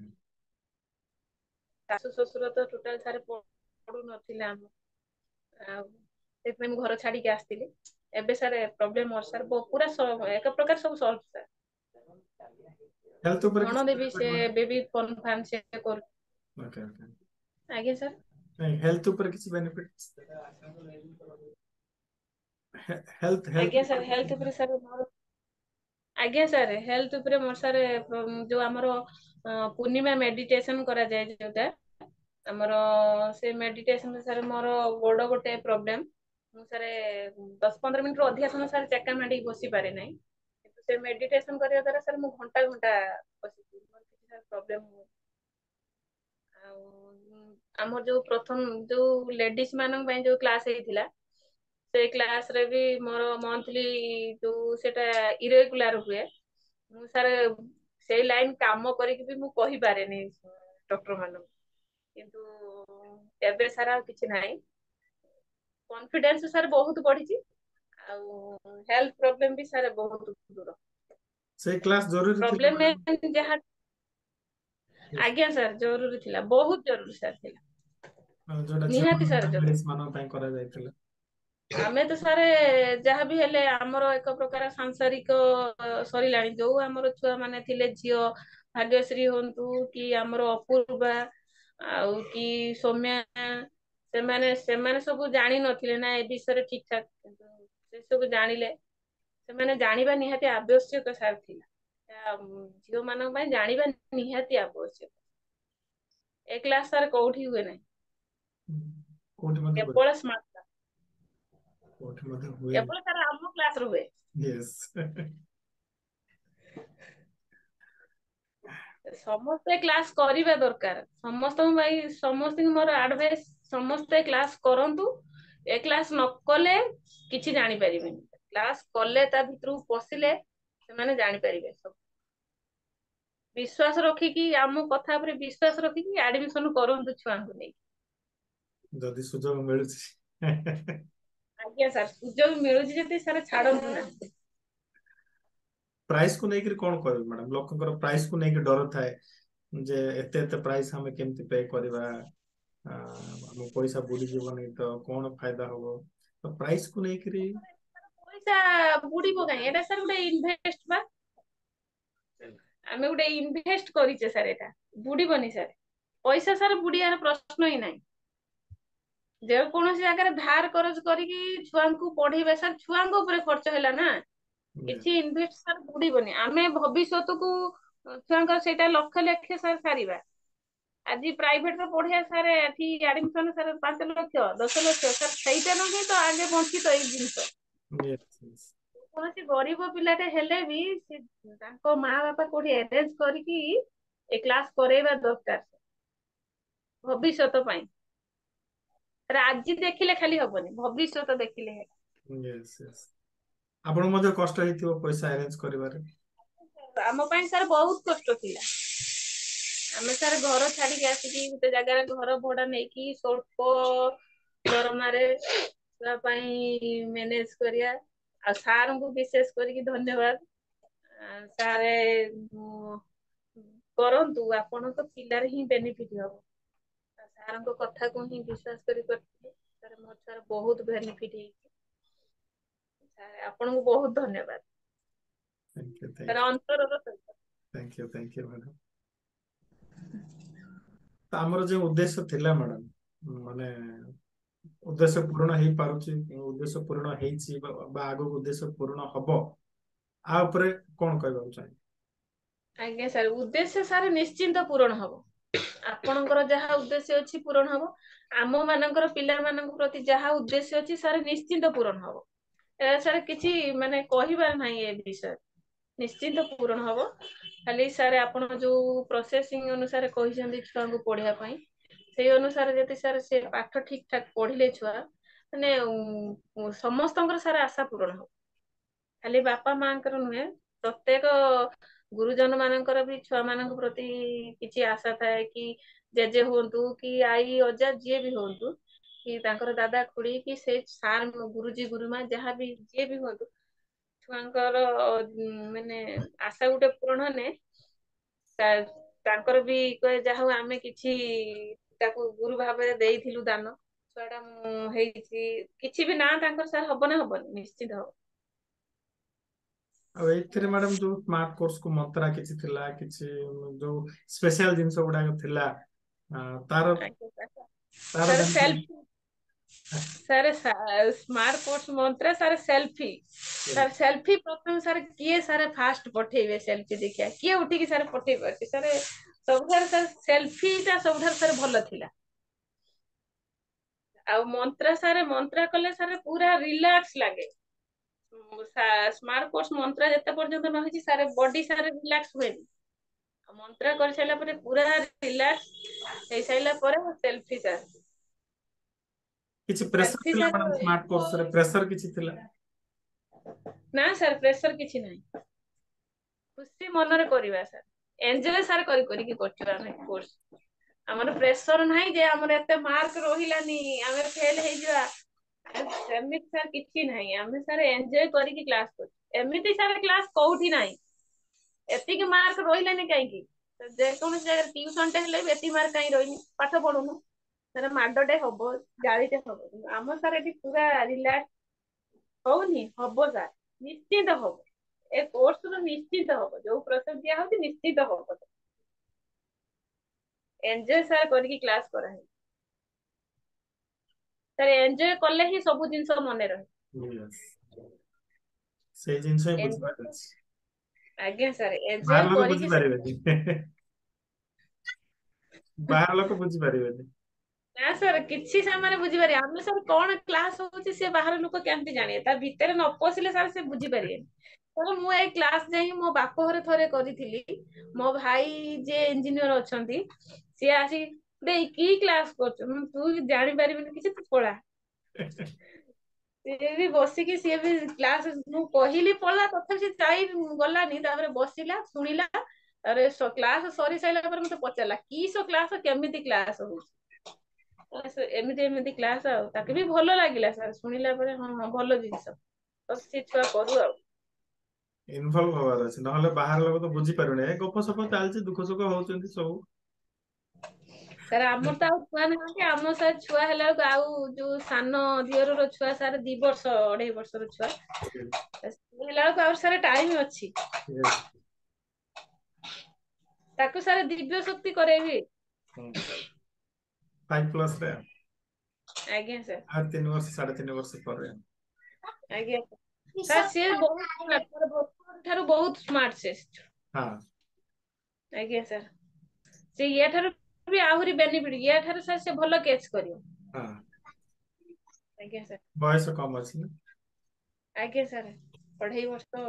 ଶାଶୁ ଶ୍ୱଶୁର ତ ଟୋଟାଲ ସାର୍ ପଡୁ ନଥିଲା ଆମ, ଆଉ ସେଥିପାଇଁ ମୁଁ ଘର ଛାଡିକି ଆସିଥିଲି। ଏବେ ସାର୍ ପ୍ରୋବ୍ଲେମ ମୋର ସାର୍ ପୁରା ଏକ ପ୍ରକାର ସବୁ ସଲ୍ଭ ସାର୍। ହେଲ୍ଥ ଉପରେ କିଛି ନଣନ୍ଦ ବି benefit ସେ ମ୍ୟାଡାମ? ଏବେ ବି ଫୋନ ଫାନ ସେ କରୁ। Okay, okay. ଆଜ୍ଞା ସାର୍। ନାଇଁ, ହେଲ୍ଥ ଉପରେ କିଛି ବେନିଫିଟ? ହେଲ୍ଥ ଆଜ୍ଞା ହେଲ୍ଥ ସାର୍, ହେଲ୍ଥ ଉପରେ ସାର୍ ମୋର, ଆଜ୍ଞା ସାର୍ ହେଲ୍ଥ ଉପରେ ମୋର ସାର୍ ଯୋଉ ଆମର ପୂର୍ଣ୍ଣିମା ମେଡିଟେସନ କରାଯାଏ ଯୋଉଟା ଆମର, ସେ ମେଡିଟେସନ ସାର୍ ମୋର ଗୋଡ ଗୋଟେ ପ୍ରୋବ୍ଲେମ। ମୁଁ ସାର୍ 10-15 ମିନିଟରୁ ଅଧିକା ସମୟ ସାର୍ ଚେକା ମାଣ୍ଡିକି ବସି ପାରେ ନାହିଁ, କିନ୍ତୁ ସେ ମେଡିଟେସନ କରିବା ଦ୍ୱାରା ସାର୍ ମୁଁ ଘଣ୍ଟା ଘଣ୍ଟା ବସିଛି, ମୋର କିଛି ସାର୍ ପ୍ରୋବ୍ଲେମ ହୁଏନି। ଆଉ ଆମର ଯୋଉ ପ୍ରଥମ ଯୋଉ ଲେଡିଜ ମାନଙ୍କ ପାଇଁ ଯୋଉ କ୍ଲାସ ହେଇଥିଲା, ସେଇ କ୍ଲାସ ରେ ବି ମୋର ମନ୍ଥଲି ଯୋଉ ସେଟା ଇରେଗୁଲାର ହୁଏ। ମୁଁ ସାର୍ ସେଇ ଲାଇନ କାମ କରିକି ବି ମୁଁ କହିପାରେନି ଡକ୍ଟର ମାନଙ୍କୁ, କିନ୍ତୁ ଏବେ ସାର୍ ଆଉ କିଛି ନାହିଁ। କନଫିଡେନ୍ସ ସାର୍ ବହୁତ ବଢିଛି, ଆଉ ହେଲ୍ଥ ପ୍ରୋବ୍ଲେମ ବି ସାର୍ ବହୁତ ଦୂର। ସେଇ କ୍ଲାସ ଜରୁରୀ ଥିଲା ପ୍ରୋବ୍ଲେମ ମ୍ୟାଡାମ? ଯାହା, ଆଜ୍ଞା ସାର୍ ଜରୁରୀ ଥିଲା, ବହୁତ ଜରୁରୀ ସାର୍ ଥିଲା। ଯୋଉଟା ଝିଅ ନିହାତି ସାର୍ ମାନଙ୍କ ଜରୁରୀ। ଲେଡିଜ ମାନଙ୍କ ପାଇଁ କରାଯାଇଥିଲା। ଆମେ ତ ସାର୍ ଯାହାବି ହେଲେ ଆମର ଏକ ପ୍ରକାର ସାଂସାରିକ ସରିଲାଣି, ଯୋଉ ଆମର ଛୁଆ ମାନେ ଥିଲେ ଝିଅ ଭାଗ୍ୟଶ୍ରୀ ହୁଅନ୍ତୁ କି ଆମର ଅପୂର୍ବା ଆଉ କି ସୌମ୍ୟା, ସେମାନେ ସବୁ ଜାଣି ନଥିଲେ ନା ଏ ବିଷୟରେ ଠିକ ଠାକ, କିନ୍ତୁ ସେ ସବୁ ଜାଣିଲେ। ସେମାନେ ଜାଣିବା ନିହାତି ଆବଶ୍ୟକ ସାର୍ ଥିଲା, ଝିଅ ମାନଙ୍କ ପାଇଁ ଜାଣିବା ନିହାତି ଆବଶ୍ୟକ। ଏ କ୍ଲାସ ସାର୍ କୋଉଠି ହୁଏ ନାହିଁ, କୋଉଠି ମଧ୍ୟ ହୁଏ, କେବଳ ସ୍ମାର୍ଟ କ୍ଲାସ, କୋଉଠି ମଧ୍ୟ ହୁଏ। କେବଳ ସାର୍ ଆମ କ୍ଲାସ ରେ ହୁଏ। ୟେସ୍। ସମସ୍ତେ କ୍ଲାସ କରିବା ଦରକାର, ସମସ୍ତଙ୍କ ପାଇଁ, ସମସ୍ତଙ୍କୁ ମୋର ଆଡଭାଇସ୍, ସମସ୍ତେ କ୍ଲାସ କରନ୍ତୁ। ଏ କ୍ଲାସ ନ କଲେ କିଛି ଜାଣିପାରିବେନି, କ୍ଲାସ କଲେ ତା ଭିତରକୁ ପଶିଲେ ସେମାନେ ଜାଣିପାରିବେ ସବୁ। ବିଶ୍ୱାସ ରଖିକି, ଆମ କଥା ଉପରେ ବିଶ୍ୱାସ ରଖିକି ଆଡମିସନ କରନ୍ତୁ ଛୁଆଙ୍କୁ ନେଇ। ଯଦି ସୁଯୋଗ ମିଳୁଛି। ଆଜ୍ଞା ସାର୍, ସୁଯୋଗ ମିଳୁଛି ଯଦି ସାର୍ ଛାଡନ୍ତୁ ନା। ପ୍ରାଇସ୍ କୁ ନେଇକି କଣ କହିବେ ମ୍ୟାଡାମ? ଲୋକଙ୍କର ପ୍ରାଇସ୍ କୁ ନେଇକି ଡର ଥାଏ ଯେ ଏତେ ଏତେ ପ୍ରାଇସ୍ ଆମେ କେମିତି ପେ କରିବା, ଆମ ପଇସା ବୁଡିଯିବନି ତ କଣ ଫାଇଦା ହବ, ତ ପ୍ରାଇସ୍ କୁ ନେଇକିରି। ପଇସା ବୁଡିବ କାହିଁ, ଏଟା ସାର୍ ଗୋଟେ ଇନଭେଷ୍ଟ ବା, ଆମେ ଗୋଟେ ଇନଭେଷ୍ଟ କରିଛେ ସାର୍, ଏଟା ବୁଡିବନି ସାର୍। ପଇସା ସାର୍ ବୁଡିବାର ପ୍ରଶ୍ନ ହିଁ ନାହିଁ। ଯେକୌଣସି ଜାଗାରେ ଧାର କରଜ କରିକି ଛୁଆଙ୍କୁ ପଢେଇବା ସାର୍, ଛୁଆଙ୍କ ଉପରେ ଖର୍ଚ୍ଚ ହେଲା ନା, କିଛି ଇନଭେଷ୍ଟ ସାର୍ ବୁଡିବନି। ଆମେ ଭବିଷ୍ୟତକୁ ଛୁଆଙ୍କର ସେଇଟା ଲକ୍ଷ ଲକ୍ଷ ସାର୍ ସାରିବା। ଆଜି ପ୍ରାଇଭେଟ ରେ ପଢିବା ସାର୍, ଏଠି admission sir 5 lakh 10 lakh sir, ସେଇଟା ନୁହେଁ ତ ଆଗେ ବଞ୍ଚିତ ଏଇ ଜିନିଷ। କୌଣସି ଗରିବ ପିଲାଟେ ହେଲେ ବି ସେ ତାଙ୍କ ମା ବାପା କୋଉଠି ଆରେଞ୍ଜ କରିକି ଏ କ୍ଲାସ କରେଇବା ଦରକାର ଭବିଷ୍ୟତ ପାଇଁ। ଆଜି ଦେଖିଲେ ଖାଲି ହବନି, ଭବିଷ୍ୟତ ଦେଖିଲେ ହେଲା। ଆପଣ ମଧ୍ୟ କଷ୍ଟ ହେଇଥିବ ପଇସା ଆରେଞ୍ଜ କରିବାରେ। ଆମ ପାଇଁ ସାର୍ ବହୁତ କଷ୍ଟ ଥିଲା। ଆମେ ସାର୍ ଘର ଛାଡିକି ଆସିକି ଗୋଟେ ଜାଗାରେ ଘର ଭଡା ନେଇକି ସ୍ୱଳ୍ପ ଦରମାରେ ଛୁଆ ପାଇଁ ମ୍ୟାନେଜ କରିବା। ଆଉ ସାରଙ୍କୁ ବିଶେଷ କରିକି ଧନ୍ୟବାଦ। ସାରେ କରନ୍ତୁ, ଆପଣଙ୍କ ପିଲାରେ ହିଁ ବେନିଫିଟ ହବ। ସାରଙ୍କ କଥାକୁ ହିଁ ବିଶ୍ୱାସ କରି କରିଥିଲି, ସାର୍ ମୋ ଛୁଆର ବହୁତ ବେନିଫିଟ ହେଇଛି। ସାର୍ ଆପଣଙ୍କୁ ବହୁତ ଧନ୍ୟବାଦ। ସାର୍ ଅନ୍ତରର ସହିତ। Thank you madam. ତ ଆମର ଯୋଉ ଉଦ୍ଦେଶ୍ୟ ଥିଲା ମ୍ୟାଡାମ, ମାନେ ଉଦ୍ଦେଶ୍ୟ ପୂରଣ ହେଇପାରୁଛି, ଉଦ୍ଦେଶ୍ୟ ପୂରଣ ହେଇଛି ବା ଆଗକୁ ଉଦ୍ଦେଶ୍ୟ ପୂରଣ ହବ, ଆ ଉପରେ କଣ କହିବାକୁ ଚାହେଁ? ଆଜ୍ଞା ସାର୍, ଉଦ୍ଦେଶ୍ୟ ସାର୍ ନିଶ୍ଚିନ୍ତ ପୂରଣ ହବ। ଆପଣଙ୍କର ଯାହା ଉଦ୍ଦେଶ୍ୟ ଅଛି ପୂରଣ ହବ। ଆମ ମାନଙ୍କର ପିଲାମାନଙ୍କ ପ୍ରତି ଯାହା ଉଦ୍ଦେଶ୍ୟ ଅଛି ସାର୍ ନିଶ୍ଚିନ୍ତ ପୂରଣ ହବ। ଏ ସାର୍ କିଛି ମାନେ କହିବାର ନାହିଁ ଏ ବିଷୟରେ, ନିଶ୍ଚିନ୍ତ ପୂରଣ ହବ। ଖାଲି ସାର୍ ଆପଣ ଯୋଉ ପ୍ରୋସେସିଂ ଅନୁସାରେ କହିଛନ୍ତି ଛୁଆଙ୍କୁ ପଢିବା ପାଇଁ, ସେଇ ଅନୁସାରେ ଯଦି ସାର୍ ସେ ପାଠ ଠିକ ଠାକ ପଢିଲେ ଛୁଆ, ମାନେ ସମସ୍ତଙ୍କର ସାର୍ ଆଶା ପୂରଣ ହବ। ଖାଲି ବାପା ମାଙ୍କର ନୁହେଁ, ପ୍ରତ୍ୟେକ ଗୁରୁଜନ ମାନଙ୍କର ବି ଛୁଆ ମାନଙ୍କ ପ୍ରତି କିଛି ଆଶା ଥାଏ, କି ଜେଜେ ହୁଅନ୍ତୁ କି ଆଈ ଅଜା ଯିଏ ବି ହୁଅନ୍ତୁ, କି ତାଙ୍କର ଦାଦା ଖୁଡି କି ସେ ସାର୍ ଗୁରୁଜୀ ଗୁରୁମା ଯାହା ବି ଯିଏ ବି ହୁଅନ୍ତୁ, ଛୁଆଙ୍କର ମାନେ ଆଶା ଗୋଟେ ପୂରଣ ହେଲେ ତାଙ୍କର ବି କହେ ଯାହା ହଉ ଆମେ କିଛି ତାକୁ ଗୁରୁ ଭାବରେ ଦେଇଥିଲୁ ଦାନ, ଛୁଆଟା ମୁଁ ହେଇଛି କିଛି ବି ନା ତାଙ୍କର ସାର୍ ହବ ନା ହବନି, ନିଶ୍ଚିତ ହବ। ଆଉ ଏଇଥିରେ ମ୍ୟାଡାମ ଯୋଉ ସ୍ମାର୍ଟ କୋର୍ସ କୁ ମନ୍ତ୍ରା କିଛି ଥିଲା, କିଛି ଯୋଉ ସ୍ପେଶାଲ ଜିନିଷ ଗୁଡାକ ଥିଲା, ତାର ତାର sir benefit- selfie, sir smart course ମନ୍ତ୍ର ସାର୍ ସେଲ୍ଫି, ସାର୍ ସେଲ୍ଫି ପ୍ରଥମେ ସାର୍ କିଏ ସାର୍ ଫାଷ୍ଟ ପଠେଇବେ ସେଲ୍ଫି ଦେଖିବା, କିଏ ଉଠିକି ସାର୍ ପଠେଇ ପାରୁଛି ସାର୍, ସବୁଠାରୁ ସାର୍ ସେଲ୍ଫିଟା ସବୁଠାରୁ ସାର୍ ଭଲ ଥିଲା। ଆଉ ମନ୍ତ୍ରା କଲେ ସାର୍ ପୁରା ରିଲାକ୍ସ ଲାଗେ। ସ୍ମାର୍ଟ କୋର୍ସ ମନ୍ତ୍ର ଯେତେ ପର୍ଯ୍ୟନ୍ତ ନ ହେଇଛି ସାର୍ ବଡି ସାର୍ ରିଲାକ୍ସ ହୁଏନି। ମନ୍ତ୍ର କରିସାରିଲା ପରେ ପୁରା ରିଲାକ୍ସ ହେଇସାରିଲା ପରେ ସେଲ୍ଫି ସାର୍। କିଛି ପ୍ରେସର ସେଲ୍ଫି ଥିଲା ସାର୍ ମ୍ୟାଡାମ ସ୍ମାର୍ଟ କୋର୍ସରେ, ପ୍ରେସର କିଛି ଥିଲା? ନା ସାର୍ ପ୍ରେସର କିଛି ନାହିଁ, ଖୁସି ମନରେ କରିବା ସାର୍, ଏଞ୍ଜୟ ସାର୍ କରିକି କରୁଛୁ ଆମେ କୋର୍ସ। ଆମର ପ୍ରେସର ନାହିଁ ଯେ ଆମର ଏତେ ମାର୍କ ରହିଲାନି ଆମେ ଫେଲ ହେଇଯିବା, ସେମିତି ସାର୍ କିଛି ନାହିଁ, ଆମେ ସାର୍ ଏଞ୍ଜୟ କରିକି କ୍ଲାସ କରୁଛୁ। ଏମିତି ସାର୍ କ୍ଲାସ କୋଉଠି ନାହିଁ, ଏତିକି ମାର୍କ ରହିଲାନି କାହିଁକି, ଯେକୌଣସି ଜାଗାରେ ଟିଉସନଟେ ହେଲେ ବି ଏତିକି ମାର୍କ କାହିଁ ରହିନି, ପାଠ ପଢୁନୁ, ସାର୍ ମାଡଟେ ହବ, ଗାଳିଟେ ହବ, ଆମ ସାର୍ ଏଠି ପୁରା ରିଲାକ୍ସ। ହଉନି ହବ ସାର୍, ନିଶ୍ଚିନ୍ତ ହବ, ଏ କୋର୍ସ ନିଶ୍ଚିତ ହବ, ଯୋଉ ପ୍ରୋସେସ ଦିଆ ହଉଛି ନିଶ୍ଚିତ ହବ, ଏଞ୍ଜୟ ସାର୍ କରିକି କ୍ଲାସ କରାହେବ। ସାର୍ ଏନ୍ଜୟ କଲେ ହିଁ ସବୁ ଜିନିଷ ମନେ ରହେ। Yes. ସେଇ ଜିନିଷ ହିଁ ଏନ୍ଜୟ, ବୁଝିପାରିଛି। ଆଜ୍ଞା ସାର୍ ବାହାର ଏନ୍ଜୟ ଲୋକ କରିକି ସେ ବୁଝିପାରିବେନି। ବାହାର ଲୋକ ବୁଝିପାରିବେନି। ନା ସାର୍ କିଛି ସେମାନେ ବୁଝିପାରିବେ। ଆମେ ସାର୍ କଣ କ୍ଲାସ ହଉଛି ସେ ବାହାର ଲୋକ କେମିତି ଜାଣିବେ? ତା ଭିତରେ ନ ପଶିଲେ ସାର୍ ସେ ବୁଝିପାରିବେନି। ସାର୍ ମୁଁ ଏଇ କ୍ଲାସ ଯାଇକି ମୋ ବାପ ଘରେ ଥରେ କରିଥିଲି। ମୋ ଭାଇ ଯିଏ ଇଞ୍ଜିନିୟର ଅଛନ୍ତି ସିଏ ଆସି ଦେଇ କି କ୍ଲାସ କରୁଛୁ? ତୁ ଜାଣିପାରିବିନି କିଛି, ତୁ ପଳା। ସିଏ ବି ବସିକି ସିଏ ବି କ୍ଲାସ, ମୁଁ କହିଲି ପଳା, ତଥାପି ସେ ଯାଇ ଗଲାନି। ତାପରେ ବସିଲା ଶୁଣିଲା। ତାପରେ କ୍ଲାସ ସରି ସାରିଲା ପରେ ମତେ ପଚାରିଲା କିସ କ୍ଲାସ, କେମିତି କ୍ଲାସ ହଉଛି? ଏମିତି ଏମିତି କ୍ଲାସ ଆଉ। ତାକୁ ବି ଭଲ ଲାଗିଲା ସାର୍ ଶୁଣିଲା ପରେ। ହଁ ହଁ ଭଲ ଜିନିଷ, ତ ସେ ଛୁଆ କରୁ ଆଉ। ଇନଭଲ୍ଭ ହବାର ଅଛି, ନହେଲେ ବାହାର ଲୋକ ତ ବୁଝିପାରିବେନି। ଏ ଗପ ସପ ଚାଲିଛି, ଦୁଃଖ ସୁଖ ହଉଛନ୍ତି ସବୁ। ସାର୍ ଆମର ତ ଆଉ ଛୁଆ ନାହାନ୍ତି। ଆମ ସାର୍ ଛୁଆ ହେଲା ବେଳକୁ ଆଉ ଯୋଉ ସାନ ଦିଅରର ଛୁଆ ସାର୍ 2 ବର୍ଷ 2.5 ବର୍ଷର ଛୁଆ ହେଲା ବେଳକୁ ଆଉ ସାର୍ ଟାଇମ ଅଛି। Yes. ତାକୁ ସାର୍ ଦିବ୍ୟ ଶକ୍ତି କରେଇବି। 5+ ରେ ଆଜ୍ଞା ସାର୍। ଆଉ 3 ବର୍ଷ 3.5 ବର୍ଷ ପରେ। ଆଜ୍ଞା ସାର୍ ସିଏ ବହୁତ ସ୍ମାର୍ଟ, ଠାରୁ ବହୁତ ସ୍ମାର୍ଟ ସେ। ହଁ। ଆଜ୍ଞା ସାର୍। ସେ ୟା ଠାରୁ ବି ଆହୁରି ବେନିଫିଟ, ୟା ଠାରୁ ସାର୍ ସେ ଭଲ କ୍ୟାଚ୍ କରିବ। ହଁ। ଆଜ୍ଞା ସାର୍। ବୟସ କମ ଅଛି ନା? ଆଜ୍ଞା ସାର୍ 2.5 ବର୍ଷ।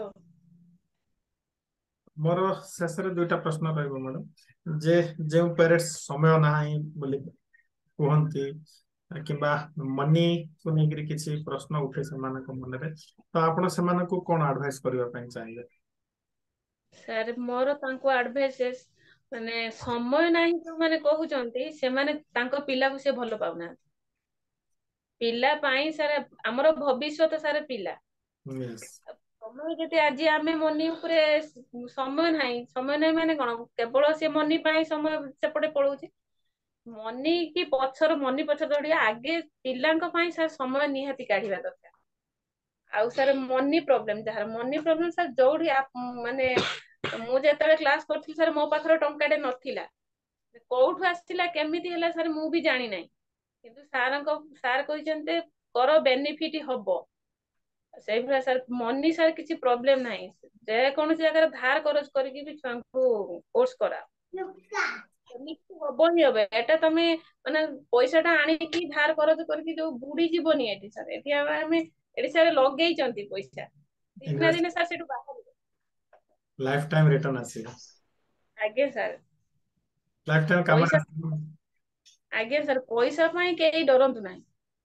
ମୋର ଶେଷରେ 2ଟା ପ୍ରଶ୍ନ ରହିବ ମ୍ୟାଡାମ। ଯେ ଯେଉଁ ପ୍ୟାରେଣ୍ଟସ୍ ସମୟ ନାହିଁ ବୋଲି କୁହନ୍ତି, କିମ୍ବା ମନିକୁ ନେଇକରି କିଛି ପ୍ରଶ୍ନ ଉଠେ ସେମାନଙ୍କ ମନରେ, ତ ଆପଣ ସେମାନଙ୍କୁ କଣ ଆଡଭାଇସ କରିବା ପାଇଁ ଚାହିଁବେ? ସାର୍ ମୋର ତାଙ୍କୁ ଆଡଭାଇସ, ମାନେ ସମୟ ନାହିଁ ଯୋଉମାନେ କହୁଛନ୍ତି ସେମାନେ ତାଙ୍କ ପିଲାକୁ ସେ ଭଲ ପାଉନାହାନ୍ତି। ପିଲା ପାଇଁ ସାର୍ ଆମର ଭବିଷ୍ୟତ ସାର୍ ପିଲା। Yes. ସମୟ ଯଦି ଆଜି ଆମେ ମନି ଉପରେ ସମୟ ନାହିଁ ମାନେ କଣ କେବଳ ସେ ମନି ପାଇଁ ସମୟ ସେପଟେ ପଳଉଛି। ମନି କି ପଛର ମନି ପଛ ଦୌଡିବା ଆଗେ, ପିଲାଙ୍କ ପାଇଁ ସାର୍ ସମୟ ନିହାତି କାଢିବା ଦରକାର। ଆଉ ସାର୍ ମନି ପ୍ରୋବ୍ଲେମ, ଯାହାର ମନି ପ୍ରୋବ୍ଲେମ ସାର୍ ଯୋଉଠି ମାନେ ମୁଁ ଯେତେବେଳେ କ୍ଲାସ କରିଥିଲି ସାର୍ ମୋ ପାଖରେ ଟଙ୍କାଟେ ନଥିଲା। କୋଉଠୁ ଆସିଥିଲା କେମିତି ହେଲା ସାର୍ ମୁଁ ବି ଜାଣିନାହିଁ। କିନ୍ତୁ ସାର୍ କହିଛନ୍ତି କର ବେନିଫିଟ ହବ। ସେଇଭଳିଆ ସାର୍ ମନି ସାର୍ କିଛି ପ୍ରୋବ୍ଲେମ ନାହିଁ। ଯେକୌଣସି ଜାଗାରେ ଧାର କରଜ କରିକି ବି ଛୁଆଙ୍କୁ କୋର୍ସ କରାଅ। ଏମିତି ହବନି ହବ ଏଟା ତମେ ମାନେ ପଇସା ଟା ଆଣିକି ଧାର କରଜ କରିକି ଯୋଉ ବୁଡି ଯିବନି ଏଠି ସାର୍। ଏଠି ଆମେ ଏଠି ସାର୍ ଲଗେଇଛନ୍ତି ପଇସା, ଦିନେ ନା ଦିନେ ସାର୍ ସେଠୁ ବାହାରିବ। ଲାଇଫ ଟାଇମ ରିଟର୍ନ ଆସିବ। ଆଜ୍ଞା ସାର୍। ଲାଇଫ ଟାଇମ ପଇସା, କାମରେ ଆସିବ। ଆଜ୍ଞା ସାର୍ ପଇସା ପାଇଁ କେହି ଡରନ୍ତୁ ନାହିଁ।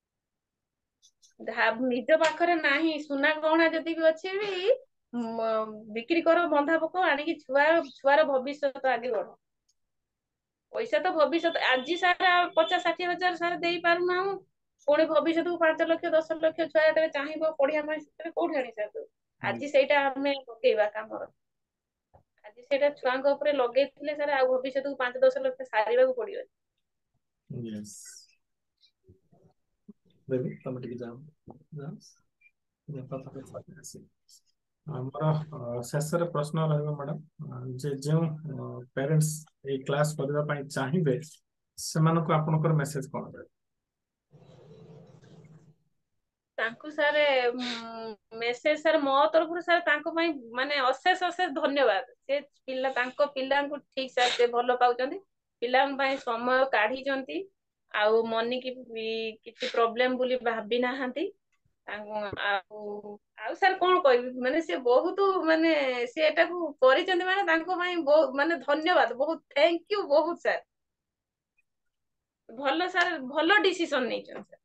ନିଜ ପାଖରେ ନାହିଁ, ସୁନା ଗହଣା ଯଦି ବି ଅଛି ବି ବିକ୍ରି କର, ବନ୍ଧା ପକ ଆଣିକି ଛୁଆର ଭବିଷ୍ୟତ ଆଗେ ଗଢ। ପଇସା ତ ଭବିଷ୍ୟତ, ଆଜି ସାର୍ 50-60 ହଜାର ସାର୍ ଦେଇପାରୁନାହୁଁ, ପୁଣି ଭବିଷ୍ୟତକୁ 5 ଲକ୍ଷ 10 ଲକ୍ଷ ଛୁଆ ଯେତେବେଳେ ଚାହିଁବ ପଢିବା ପାଇଁ ସେତେବେଳେ କୋଉଠି ଆଣି ସାର୍। ଆଜି ସେଇଟା ଆମେ ପକେଇବା କାମର। ଆଜି ସେଇଟା ଛୁଆଙ୍କ ଉପରେ ଲଗେଇଥିଲେ ସାର୍ ଆଉ ଭବିଷ୍ୟତକୁ 5-10 ଲକ୍ଷ ସାରିବାକୁ ପଡିବନି। Yes. ବେବି ତମେ ଟିକେ ଯାଅ। ଆମର ଶେଷରେ ପ୍ରଶ୍ନ ରହିବ ମ୍ୟାଡାମ, ଯେ ଯେଉଁ ପ୍ୟାରେଣ୍ଟସ୍ ଏଇ କ୍ଲାସ କରିବା ପାଇଁ ଚାହିଁବେ ସେମାନଙ୍କୁ ଆପଣଙ୍କର ମେସେଜ କଣ ରହିବ? ତାଙ୍କୁ ସାର୍ ମେସେଜ ସାର୍ ମୋ ତରଫରୁ ସାର୍ ତାଙ୍କ ପାଇଁ ମାନେ ଅଶେଷ ଅଶେଷ ଧନ୍ୟବାଦ। ସେ ତାଙ୍କ ପିଲାଙ୍କୁ ଠିକ ସାର୍ ସେ ଭଲ ପାଉଛନ୍ତି, ପିଲାଙ୍କ ପାଇଁ ସମୟ କାଢିଛନ୍ତି, ଆଉ ମନି କି କିଛି ପ୍ରୋବ୍ଲେମ ବୋଲି ଭାବି ନାହାନ୍ତି। ଆଉ ସାର୍ କଣ କହିବି, ମାନେ ସେ ବହୁତ ମାନେ ସେ ଏଟାକୁ କରିଛନ୍ତି ମାନେ ତାଙ୍କ ପାଇଁ ବହୁତ ମାନେ ଧନ୍ୟବାଦ, ବହୁତ ଥ୍ୟାଙ୍କ ୟୁ ବହୁତ ସାର୍। ଭଲ ସାର୍, ଭଲ ଡିସିସନ ନେଇଛନ୍ତି ସାର୍।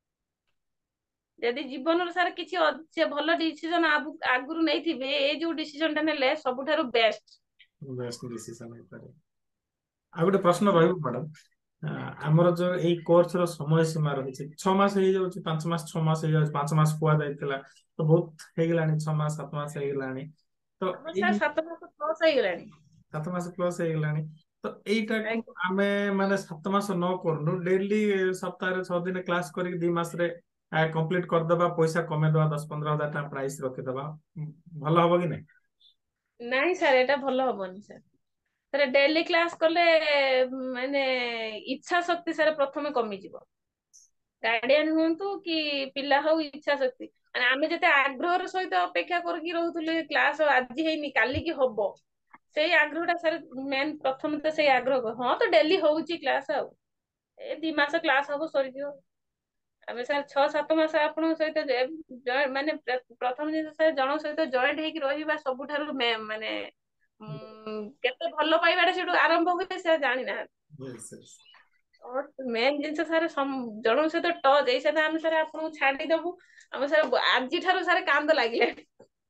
ଯଦି ଜୀବନର ସାର୍ କିଛି ସେ ଭଲ ଡିସିଜନ ଆଗରୁ ନେଇଥିବେ, ଏଇ ଯୋଉ ଡିସିଜନ ଟା ନେଲେ ସବୁଠାରୁ ବେଷ୍ଟ। ବେଷ୍ଟ ଡିସିସନ ହେଇପାରେ। ଆଉ ଗୋଟେ ପ୍ରଶ୍ନ ରହିବ ମ୍ୟାଡାମ, ଆମର ଯୋଉ ଏଇ କୋର୍ସ ର ସମୟ ସୀମା ରହିଛି, 6 ମାସ ହେଇଯାଉଛି, 5 ମାସ 6 ମାସ ହେଇଯାଉଛି, 5 ମାସ କୁହାଯାଇଥିଲା, ତ ବହୁତ ହେଇଗଲାଣି, 6 ମାସ 7 ମାସ ହେଇଗଲାଣି, ତ ଆମର ଏଇ ସାର୍ 7 ମାସ ପ୍ଲସ୍ ହେଇଗଲାଣି। 7 ମାସ ପ୍ଲସ୍ ହେଇଗଲାଣି, ତ ଏଇଟାକୁ ଆଜ୍ଞା ଆମେ ମାନେ 7 ମାସ ନ କରୁନୁ, ଡେଲି ସପ୍ତାହରେ 6 ଦିନ କ୍ଲାସ କରିକି 2 ମାସରେ କମ୍ପ୍ଲିଟ କରିଦବା, ପଇସା କମେଇଦବା, 10-15 ହଜାର ଟଙ୍କା ପ୍ରାଇସ୍ ରଖିଦବା, ଭଲ ହବ କି ନାଇଁ? ନାଇଁ ସାର୍ ଏଇଟା ଭଲ ହବନି ସାର୍। ସାର୍ ଡେଲି କ୍ଲାସ କଲେ ମାନେ ଇଚ୍ଛା ଶକ୍ତି ସାର୍ ପ୍ରଥମେ କମିଯିବ। ଗାର୍ଡିଆନ ହୁଅନ୍ତୁ କି ପିଲା ହଉ, ଇଚ୍ଛା ଶକ୍ତି ମାନେ ଆମେ ଯେତେ ଆଗ୍ରହର ସହିତ ଅପେକ୍ଷା କରିକି ରହୁଥିଲେ କ୍ଲାସ ଆଜି ହେଇନି କାଲିକି ହବ, ସେଇ ଆଗ୍ରହଟା ସାର୍ ମେନ୍ ପ୍ରଥମେ ତ ସେଇ ଆଗ୍ରହ। ହଁ ତ ଡେଲି ହଉଛି କ୍ଲାସ, ଆଉ ଏ 2 ମାସ କ୍ଲାସ ହବ ସରିଯିବ। ଆମେ ସାର୍ 6-7 ମାସ ଆପଣଙ୍କ ସହିତ ମାନେ ପ୍ରଥମ ଜିନିଷ ସାର୍ ଜଣଙ୍କ ସହିତ ଜଏଣ୍ଟ ହେଇକି ରହିବା ସବୁଠାରୁ ମାନେ କେତେ ଭଲ ପାଇବାଟା ସେଠୁ ଆରମ୍ଭ ହୁଏ ସେ ଜାଣିନାହାନ୍ତି। Yes, yes. ମେନ୍ ଜିନିଷ ସାର୍ ଜଣଙ୍କ ସହିତ ଟଚ୍ ଏଇ ସାର୍ ଆମେ ସାର୍ ଆପଣଙ୍କୁ ଛାଡିଦବୁ, ଆମେ ସାର୍ ଆଜିଠାରୁ ସାର୍ କାନ୍ଦ ଲାଗିଲାଣି।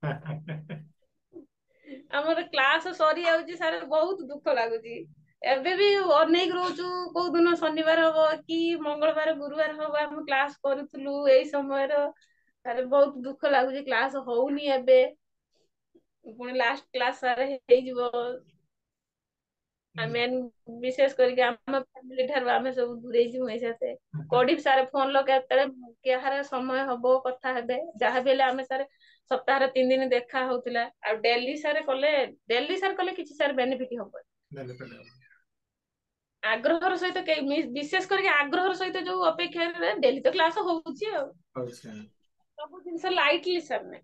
ଆମର କ୍ଲାସ ସରି ଯାଉଛି ସାର୍, ବହୁତ ଦୁଃଖ ଲାଗୁଛି। ଏବେ ବି ଅନେଇକି ରହୁଛୁ କୋଉ ଦିନ ଶନିବାର ହବ କି ମଙ୍ଗଳବାର ଗୁରୁବାର ହବ, ଆମେ କ୍ଲାସ କରୁଥିଲୁ ଏଇ ସମୟର। ସାର୍ ବହୁତ ଦୁଃଖ ଲାଗୁଛି କ୍ଲାସ ହଉନି ଏବେ, ପୁଣି ଲାଷ୍ଟ କ୍ଲାସ ସାର୍ ହେଇଯିବ। ଆମେ ବିଶେଷ କରିକି ଆମ ଫ୍ୟାମିଲି ଠାରୁ ଆମେ ସବୁ ଦୂରେଇ ଯିବୁ ଏଇସାଥେ। କୋଉଠି ସାର୍ ଫୋନ ଲଗେଇବା ଯେତେବେଳେ କାହାର ସମୟ ହବ କଥା ହେବେ, ଯାହା ବି ହେଲେ ଆମେ ସାର୍ ସପ୍ତାହରେ 3 ଦିନ ଦେଖା ହଉଥିଲା। ଆଉ ଡେଲି ସାର୍ କଲେ କିଛି ସାର୍ ବେନିଫିଟ ହବନି। ଆଗ୍ରହର ସହିତ ବିଶେଷ କରିକି ଆଗ୍ରହର ସହିତ ଯୋଉ ଅପେକ୍ଷା, ଡେଲି ତ କ୍ଲାସ ହଉଛି ଆଉ ସବୁ ଜିନିଷ ଲାଇଟଲି ସାର୍ ନାହିଁ।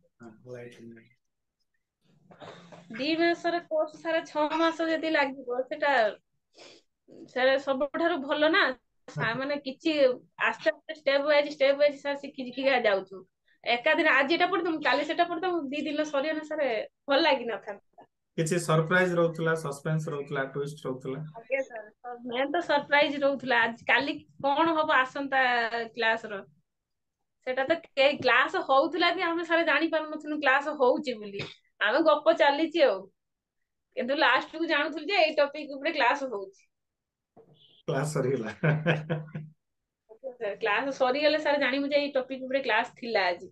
2 ମାସର କୋର୍ସ ସାର୍ 6 ମାସ ଯଦି ଲାଗିବ, ସେଟା ସାର୍ ସବୁଠାରୁ ଭଲ ନା। ମାନେ କିଛି ଆସ୍ତେ ଆସ୍ତେ ଷ୍ଟେପ ୱାଇଜ ସାର୍ ଶିଖି ଶିଖିକା ଯାଉଛୁ। ଏକାଦିନ ଆଜି ଏଟା ପଢିଦବୁ କାଲି ସେଟା ପଢିଦବୁ, 2 ଦିନ ସରିଗଲେ ସାର୍ ଭଲ ଲାଗିନଥାନ୍ତା। କିଛି ସରପ୍ରାଇଜ ରହୁଥିଲା, ସସ୍ପେନ୍ସ ରହୁଥିଲା, ଟ୍ୱିଷ୍ଟ ରହୁଥିଲା। ଆଜ୍ଞା ସାର୍, ମେନ୍ ତ ସରପ୍ରାଇଜ ରହୁଥିଲା। ଆଜି କାଲି କଣ ହବ ଆସନ୍ତା କ୍ଲାସ ର, ସେଟା ତ କ୍ଲାସ ହଉଥିଲା ବି ଆମେ ସାର୍ ଜାଣି ପାରୁନଥିଲୁ କ୍ଲାସ ହଉଛି ବୋଲି। ଆମେ ଗପ ଚାଲିଛି ଆଉ, କିନ୍ତୁ ଲାଷ୍ଟ କୁ ଜାଣୁଥିଲୁ ଯେ ଏଇ ଟପିକ ଉପରେ କ୍ଲାସ ହଉଛି। କ୍ଲାସ ସରିଗଲା। କ୍ଲାସ ସରିଗଲେ ସାର୍ ଜାଣିବୁ ଯେ ଏଇ ଟପିକ ଉପରେ କ୍ଲାସ ଥିଲା ଆଜି।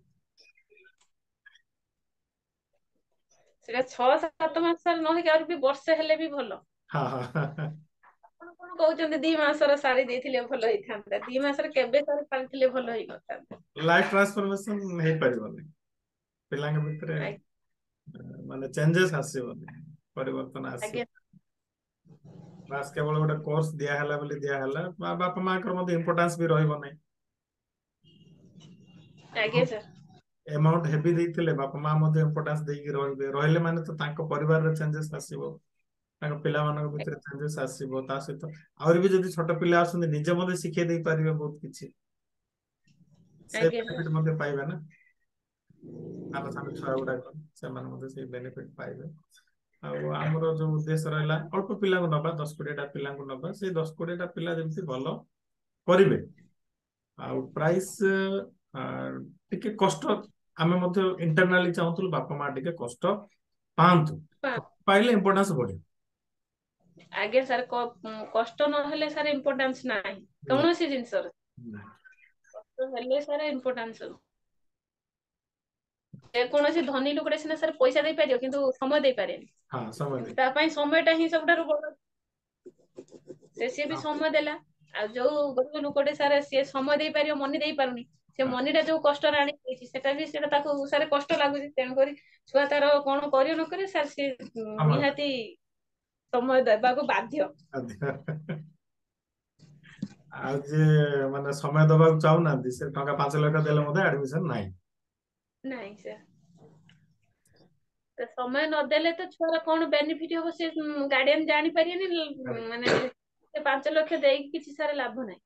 ସେଟା 6-7 ମାସ ସାର୍ ନହେଇକି ଆହୁରି ବି ବର୍ଷେ ହେଲେ ବି ଭଲ। ଆପଣ କଣ କହୁଛନ୍ତି 2 ମାସର ସାରି ଦେଇଥିଲେ ଭଲ ହେଇଥାନ୍ତା? 2 ମାସରେ କେବେ ସାର୍ ସାରିଥିଲେ ଭଲ ହେଇନଥାନ୍ତା? ଲାଇଫ ଟ୍ରାନ୍ସଫରମେସନ ହେଇପାରିବନି, ପିଲାଙ୍କ ଭିତରେ ମାନେ ଚେଞ୍ଜେସ୍ ଆସିବନି, ପରିବର୍ତ୍ତନ ଆସିବ। ଆଜ୍ଞା ବାସ୍ କେବଳ ଗୋଟେ କୋର୍ସ ଦିଆହେଲା ବୋଲି ଦିଆହେଲା, ବାପା ମାଙ୍କର ମଧ୍ୟ ଇମ୍ପୋର୍ଟାନ୍ସ ବି ରହିବ ନାହିଁ। ଆଜ୍ଞା ସାର୍, ଏମାଉଣ୍ଟ ହେଭି ଦେଇଥିଲେ ବାପା ମା ମଧ୍ୟ ଇମ୍ପୋର୍ଟାନ୍ସ ଦେଇକି ରହିଲେ ମାନେ ତ ତାଙ୍କ ପରିବାରରେ ଚେଞ୍ଜେସ୍ ଆସିବ, ତାଙ୍କ ପିଲାମାନଙ୍କ ଭିତରେ ଚେଞ୍ଜେସ୍ ଆସିବ। ତା ସହିତ ଆହୁରି ବି ଯଦି ଛୋଟ ପିଲା ଆସନ୍ତି ନିଜେ ମଧ୍ୟ ଶିଖେଇ ଦେଇ ପାରିବେ ବହୁତ କିଛି, ସେ ଆଜ୍ଞା ସାର୍, ବେନିଫିଟ ମଧ୍ୟ ପାଇବେ ନା। ସାନ ସାନ ଛୁଆ ଗୁଡାକ ସେମାନେ ମଧ୍ୟ ସେଇ ବେନିଫିଟ ପାଇବେ। ଆଉ ଆମର ଯୋଉ ଉଦ୍ଦେଶ୍ୟ ରହିଲା ଅଳ୍ପ ପିଲାଙ୍କୁ ନବା, 10-20ଟା ପିଲାଙ୍କୁ ନବା, ସେଇ 10-20ଟା ପିଲା ଯେମିତି ଭଲ କରିବେ। ଆଉ ପ୍ରାଇସ୍ ଟିକେ କଷ୍ଟ, ଆମେ ମଧ୍ୟ ଇଣ୍ଟରନାଲି ଚାହୁଁଥିଲୁ ବାପା ମା ଟିକେ କଷ୍ଟ ପାଆନ୍ତୁ, ପାଇଲେ ଇମ୍ପୋର୍ଟାନ୍ସ ବଢିବ। ଆଜ୍ଞା ସାର୍, କଷ୍ଟ ନହେଲେ ସାର୍ ଇମ୍ପୋର୍ଟାନ୍ସ ନାହିଁ କୌଣସି ଜିନିଷର। କଷ୍ଟ ହେଲେ ସାର୍ ଇମ୍ପୋର୍ଟାନ୍ସ। ଯେକୌଣସି ଧନୀ ଲୋକଟେ ସିନା ସାର୍ ପଇସା ଦେଇପାରିବ କିନ୍ତୁ ସମୟ ଦେଇପାରେନି। ତା ପାଇଁ ସମୟଟା ହିଁ ସବୁଠାରୁ ବଡ। ସିଏ ବି ସମୟ ଦେଲା। ଆଉ ଯୋଉ ଗରିବ ଲୋକଟେ ସାର୍ ସିଏ ସମୟ ଦେଇପାରିବ, ମନି ଦେଇପାରୁନି, ସେ ମନିଟା ଯୋଉ କଷ୍ଟରେ ଆଣିଛି ସେଟା ତାକୁ ସାର୍ କଷ୍ଟ ଲାଗୁଛି। ତେଣୁକରି ଛୁଆ ତାର କଣ କରିବ ନ କରିବ ସାର୍ ସିଏ ନିହାତି ସମୟ ଦେବାକୁ ବାଧ୍ୟ। ଆଉ ଯିଏ ମାନେ ସମୟ ଦବାକୁ ଚାହୁଁନାହାନ୍ତି, ସେ ଟଙ୍କା 5 ଲକ୍ଷ ଦେଲେ ମଧ୍ୟ ଆଡମିସନ ନାହିଁ। ନାଇଁ ସାର୍, ସମୟ ନଦେଲେ ତ ଛୁଆର କଣ ବେନିଫିଟ ହବ ସେ ଗାର୍ଡିଆନ ଜାଣିପାରିବେନି। ମାନେ 5 ଲକ୍ଷ ଦେଇକି କିଛି ସାର୍ ଲାଭ ନାହିଁ।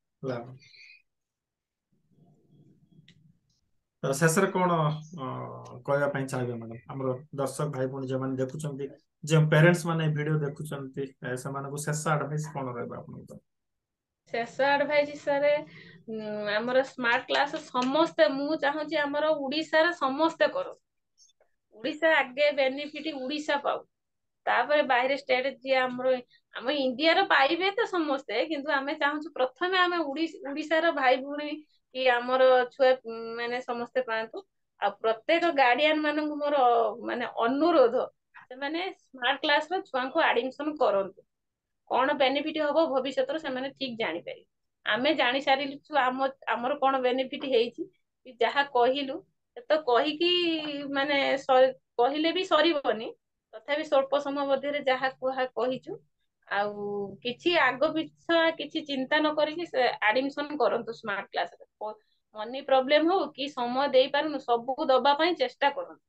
ତ ଶେଷରେ କଣ କହିବା ପାଇଁ ଚାହିଁବେ ମ୍ୟାଡାମ, ଆମର ଦର୍ଶକ ଭାଇ ଭଉଣୀ ଯେଉଁମାନେ ଦେଖୁଛନ୍ତି, ଯେଉଁ ପ୍ୟାରେଣ୍ଟସ ମାନେ ଏ ଭିଡିଓ ଦେଖୁଛନ୍ତି, ସେମାନଙ୍କୁ ଶେଷ ଆଡଭାଇସ କଣ ରହିବ ଆପଣଙ୍କର? ଶେଷ ଆଡଭାଇସ ସାର୍, ଆମର ସ୍ମାର୍ଟ କ୍ଲାସ ସମସ୍ତେ, ମୁଁ ଚାହୁଁଛି ଆମର ଓଡିଶାର ସମସ୍ତେ କରୁ। ଓଡିଶା ଆଗେ ବେନିଫିଟ ଓଡିଶା ପାଉ, ତାପରେ ବାହାରେ ଷ୍ଟେଟ ଯିଏ ଆମ ଇଣ୍ଡିଆର ପାଇବେ ତ ସମସ୍ତେ, କିନ୍ତୁ ଆମେ ଚାହୁଁଛୁ ପ୍ରଥମେ ଆମେ ଓଡିଶାର ଭାଇ ଭଉଣୀ କି ଆମର ଛୁଆ ମାନେ ସମସ୍ତେ ପାଆନ୍ତୁ। ଆଉ ପ୍ରତ୍ୟେକ ଗାର୍ଡିଆନ ମାନଙ୍କୁ ମୋର ମାନେ ଅନୁରୋଧ, ସେମାନେ ସ୍ମାର୍ଟ କ୍ଲାସର ଛୁଆଙ୍କୁ ଆଡମିସନ କରନ୍ତୁ। କଣ ବେନିଫିଟ ହବ ଭବିଷ୍ୟତରେ ସେମାନେ ଠିକ ଜାଣିପାରିବେ। ଆମେ ଜାଣି ସାରିଛୁ ଆମର କଣ ବେନିଫିଟ ହେଇଛି। ଯାହା କହିଲୁ ସେ ତ କହିକି ମାନେ କହିଲେ ବି ସରିବନି, ତଥାପି ସ୍ୱଳ୍ପ ସମୟ ମଧ୍ୟରେ ଯାହା କହିଛୁ ଆଉ କିଛି ଆଗ ପିଛା କିଛି ଚିନ୍ତା ନ କରିକି ଆଡମିସନ କରନ୍ତୁ ସ୍ମାର୍ଟ କ୍ଲାସରେ। ମନି ପ୍ରୋବ୍ଲେମ ହଉ କି ସମୟ ଦେଇପାରୁନୁ ସବୁ ଦବା ପାଇଁ ଚେଷ୍ଟା କରନ୍ତୁ।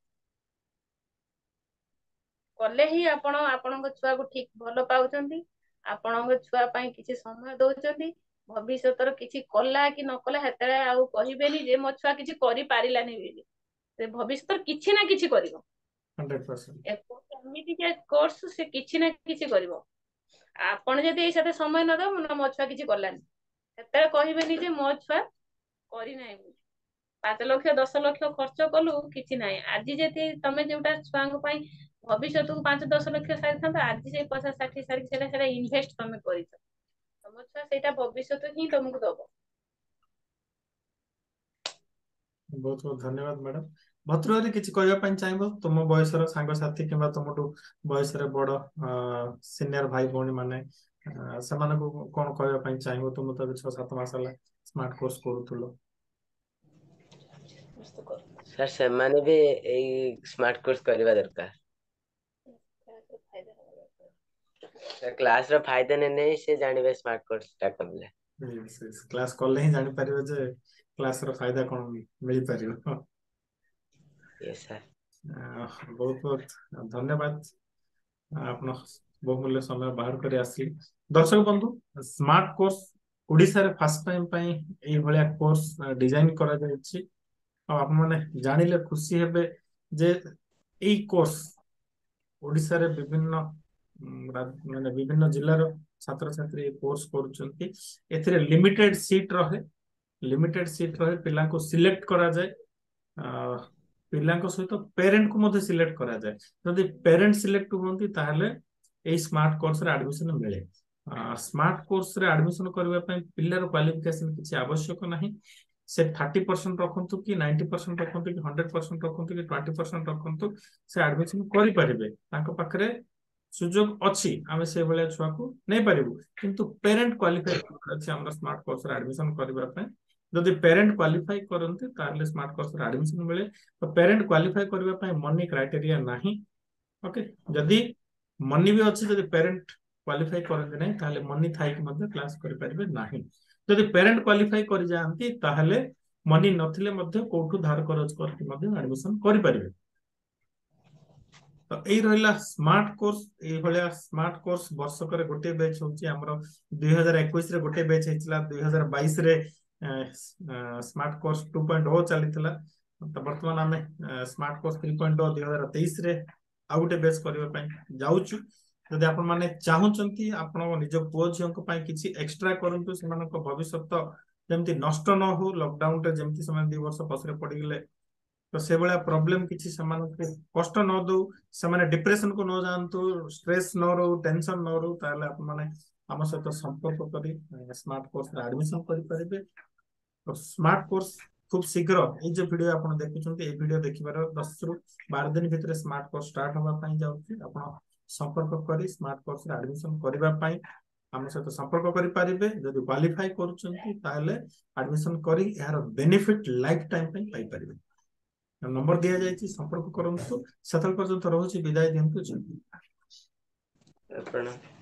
କଲେ ହିଁ ଆପଣ ଆପଣଙ୍କ ଛୁଆକୁ ଠିକ ଭଲ ପାଉଛନ୍ତି, ଆପଣଙ୍କ ଛୁଆ ପାଇଁ କିଛି ସମୟ ଦଉଛନ୍ତି। ଭବିଷ୍ୟତର କିଛି କଲା କି ନ କଲା ସେତେବେଳେ ଆଉ କହିବେନି ଯେ ମୋ ଛୁଆ କିଛି କରିପାରିଲାନି ବୋଲି। ସେ ଭବିଷ୍ୟତରେ କିଛି ନା କିଛି କରିବ। 100%। ଏମିତିକା କୋର୍ସ ସେ କିଛି ନା କିଛି କରିବ। ଆପଣ ଯଦି ଏଇ ସାথে ସମୟ ନ ଦବ ନା ମୋ ଛୁଆ କିଛି କଲାନି, ସେତେବେଳେ କହିବେନି ଯେ ମୋ ଛୁଆ କରିନାହିଁ ବୋଲି। 5 ଲକ୍ଷ 10 ଲକ୍ଷ ଖର୍ଚ୍ଚ କଲୁ କିଛି ନାହିଁ। ଆଜି ଯଦି ତମେ ଯୋଉଟା ଛୁଆଙ୍କ ପାଇଁ ଭବିଷ୍ୟତକୁ 5-10 ଲକ୍ଷ ସାରିଥାନ୍ତ, ଆଜି ସେଇ 50-60 ସାରିକି ସେଟା ଇନଭେଷ୍ଟ ତମେ କରିଛ। ତମ ଛୁଆ ସେଇଟା ଭବିଷ୍ୟତ ହିଁ ତମକୁ ଦବ। ବହୁତ ବହୁତ ଧନ୍ୟବାଦ ମ୍ୟାଡାମ। ଭର୍ତ୍ତୃହରି କିଛି କହିବା ପାଇଁ ଚାହିଁବ ତୁମ ବୟସର ସାଙ୍ଗସାଥି କିମ୍ବା ତୁମଠୁ ବୟସରେ ବଡ ସିନିୟର ଭାଇ ଭଉଣୀ ମାନେ ସେମାନଙ୍କୁ କଣ କହିବା ପାଇଁ ଚାହିଁବ? ତୁମ ତ 6-7 ମାସ ହେଲା ସ୍ମାର୍ଟ କୋର୍ସ କରୁଥିଲ। ସାର୍ ସେମାନେ ବି ଏଇ ସ୍ମାର୍ଟ କୋର୍ସ କରିବା ଦରକାର। କ୍ଲାସ ର ଫାଇଦା ନେଲେ ସେ ଜାଣିବେ ସ୍ମାର୍ଟ କୋର୍ସ ଟା କଲେ। କ୍ଲାସ କଲେ ହିଁ ଜାଣିପାରିବ ଯେ କ୍ଲାସ ର ଫାଇଦା କଣ ମିଳିପାରିବ। Yes, sir. ବହୁତ ବହୁତ ଧନ୍ୟବାଦ, ଆପଣ ବହୁମୂଲ୍ୟ ସମୟ ବାହାର କରି ଆସିଲେ। ଦର୍ଶକ ବନ୍ଧୁ, ସ୍ମାର୍ଟ କୋର୍ସ ଓଡିଶାରେ ଫାର୍ଷ୍ଟ ଟାଇମ ପାଇଁ ଏଇଭଳିଆ କୋର୍ସ ଡିଜାଇନ କରାଯାଇଛି। ଆଉ ଆପଣମାନେ ଜାଣିଲେ ଖୁସି ହେବେ ଯେ ଏଇ କୋର୍ସ ଓଡିଶାରେ ବିଭିନ୍ନ ମାନେ ବିଭିନ୍ନ ଜିଲ୍ଲାର ଛାତ୍ରଛାତ୍ରୀ ଏ କୋର୍ସ କରୁଛନ୍ତି। ଏଥିରେ ଲିମିଟେଡ ସିଟ୍ ରହେ, ପିଲାଙ୍କୁ ସିଲେକ୍ଟ କରାଯାଏ। ପିଲାଙ୍କ ସହିତ ପେରେଣ୍ଟକୁ ମଧ୍ୟ ସିଲେକ୍ଟ କରାଯାଏ। ଯଦି ପେରେଣ୍ଟ ସିଲେକ୍ଟ ହୁଅନ୍ତି ତାହେଲେ ଏଇ ସ୍ମାର୍ଟ କୋର୍ସରେ ଆଡମିସନ ମିଳେ। ସ୍ମାର୍ଟ କୋର୍ସରେ ଆଡମିସନ କରିବା ପାଇଁ ପିଲାର କ୍ୱାଲିଫିକେସନ କିଛି ଆବଶ୍ୟକ ନାହିଁ। ସେ 30% ରଖନ୍ତୁ କି 90% ରଖନ୍ତୁ କି 100% ରଖନ୍ତୁ କି 20% ରଖନ୍ତୁ, ସେ ଆଡମିସନ କରିପାରିବେ। ତାଙ୍କ ପାଖରେ ସୁଯୋଗ ଅଛି, ଆମେ ସେଇଭଳିଆ ଛୁଆକୁ ନେଇପାରିବୁ। କିନ୍ତୁ ପେରେଣ୍ଟ କ୍ୱାଲିଫାଇ ଅଛି ଆମର ସ୍ମାର୍ଟ କୋର୍ସରେ ଆଡମିସନ କରିବା ପାଇଁ। ଯଦି ପେରେଣ୍ଟ କ୍ୱାଲିଫାଇ କରନ୍ତି ତାହେଲେ ସ୍ମାର୍ଟ କୋର୍ସରେ ଆଡମିସନ ମିଳେ। ତ ପେରେଣ୍ଟ କ୍ୱାଲିଫାଇ କରିବା ପାଇଁ ମନି କ୍ରାଇଟେରିଆ ନାହିଁ। ଓକେ, ଯଦି ମନି ବି ଅଛି, ଯଦି ପେରେଣ୍ଟ କ୍ୱାଲିଫାଇ କରନ୍ତି ନାହିଁ ତାହେଲେ ମନି ଥାଇକି ମଧ୍ୟ କ୍ଲାସ କରିପାରିବେ ନାହିଁ। ଯଦି ପେରେଣ୍ଟ କ୍ୱାଲିଫାଇ କରିଯାଆନ୍ତି ତାହେଲେ ମନି ନଥିଲେ ମଧ୍ୟ କୋଉଠୁ ଧାର କରଜ କରିକି ମଧ୍ୟ ଆଡମିସନ କରିପାରିବେ। ତ ଏଇ ରହିଲା ସ୍ମାର୍ଟ କୋର୍ସ। ଏଇଭଳିଆ ସ୍ମାର୍ଟ କୋର୍ସ ବର୍ଷକରେ ଗୋଟିଏ ବ୍ୟାଚ୍ ହଉଛି ଆମର। 2021 ରେ ଗୋଟେ ବ୍ୟାଚ୍ ହେଇଥିଲା, 2022 ରେ ସ୍ମାର୍ଟ କୋର୍ସ 2.0 ଚାଲିଥିଲା। ତ ବର୍ତ୍ତମାନ ଆମେ ସ୍ମାର୍ଟ କୋର୍ସ 3.0 2023 ରେ ଆଉ ଗୋଟେ ବ୍ୟାଚ୍ କରିବା ପାଇଁ ଯାଉଛୁ। ଯଦି ଆପଣ ମାନେ ଚାହୁଁଛନ୍ତି ଆପଣଙ୍କ ନିଜ ପୁଅ ଝିଅଙ୍କ ପାଇଁ କିଛି ଏକ୍ସଟ୍ରା କରନ୍ତୁ, ସେମାନଙ୍କ ଭବିଷ୍ୟତ ଯେମିତି ନଷ୍ଟ ନ ହଉ, ଲକଡାଉନରେ ଯେମିତି ସେମାନେ 2 ବର୍ଷ ପଛରେ ପଡିଗଲେ, ତ ସେଭଳିଆ ପ୍ରୋବ୍ଲେମ କିଛି ସେମାନଙ୍କୁ କଷ୍ଟ ନ ଦଉ, ସେମାନେ ଡିପ୍ରେସନ କୁ ନ ଯାଆନ୍ତୁ, ଷ୍ଟ୍ରେସ ନ ରହୁ, ଟେନସନ ନ ରହୁ, ତାହେଲେ ଆପଣମାନେ ଆମ ସହିତ ସମ୍ପର୍କ କରି ସ୍ମାର୍ଟ କୋର୍ସରେ ଆଡମିସନ କରିପାରିବେ। ସ୍ମାର୍ଟ କୋର୍ସ খুব শীঘ্র এই যে ভিডিও ଆପଣ ଦେଖୁଛନ୍ତି, এই ଭିଡିଓ ଦେଖିବାର 10 ରୁ 12 ଦିନ ଭିତରେ ସ୍ମାର୍ଟ କୋର୍ସ ଷ୍ଟାର୍ଟ ହେବା ପାଇଁ ଯାଉଛି। ଆପଣ ସମ୍ପର୍କ କରି ସ୍ମାର୍ଟ କୋର୍ସରେ ଆଡମିସନ କରିବା ପାଇଁ ଆମ ସହିତ ସମ୍ପର୍କ କରିପାରିବେ। ଯଦି କ୍ୱାଲିଫାଇ କରୁଛନ୍ତି ତାହେଲେ ଆଡମିସନ କରି ଏହାର ବେନିଫିଟ ଲାଇଫ ଟାଇମ ପାଇଁ ପାଇପାରିବେ। ନମ୍ବର ଦିଆଯାଇଛି, ସମ୍ପର୍କ କରନ୍ତୁ। ସେତେବେଳେ ପର୍ଯ୍ୟନ୍ତ ରହୁଛି, ବିଦାୟ ଦିଅନ୍ତୁ। ଆପଣ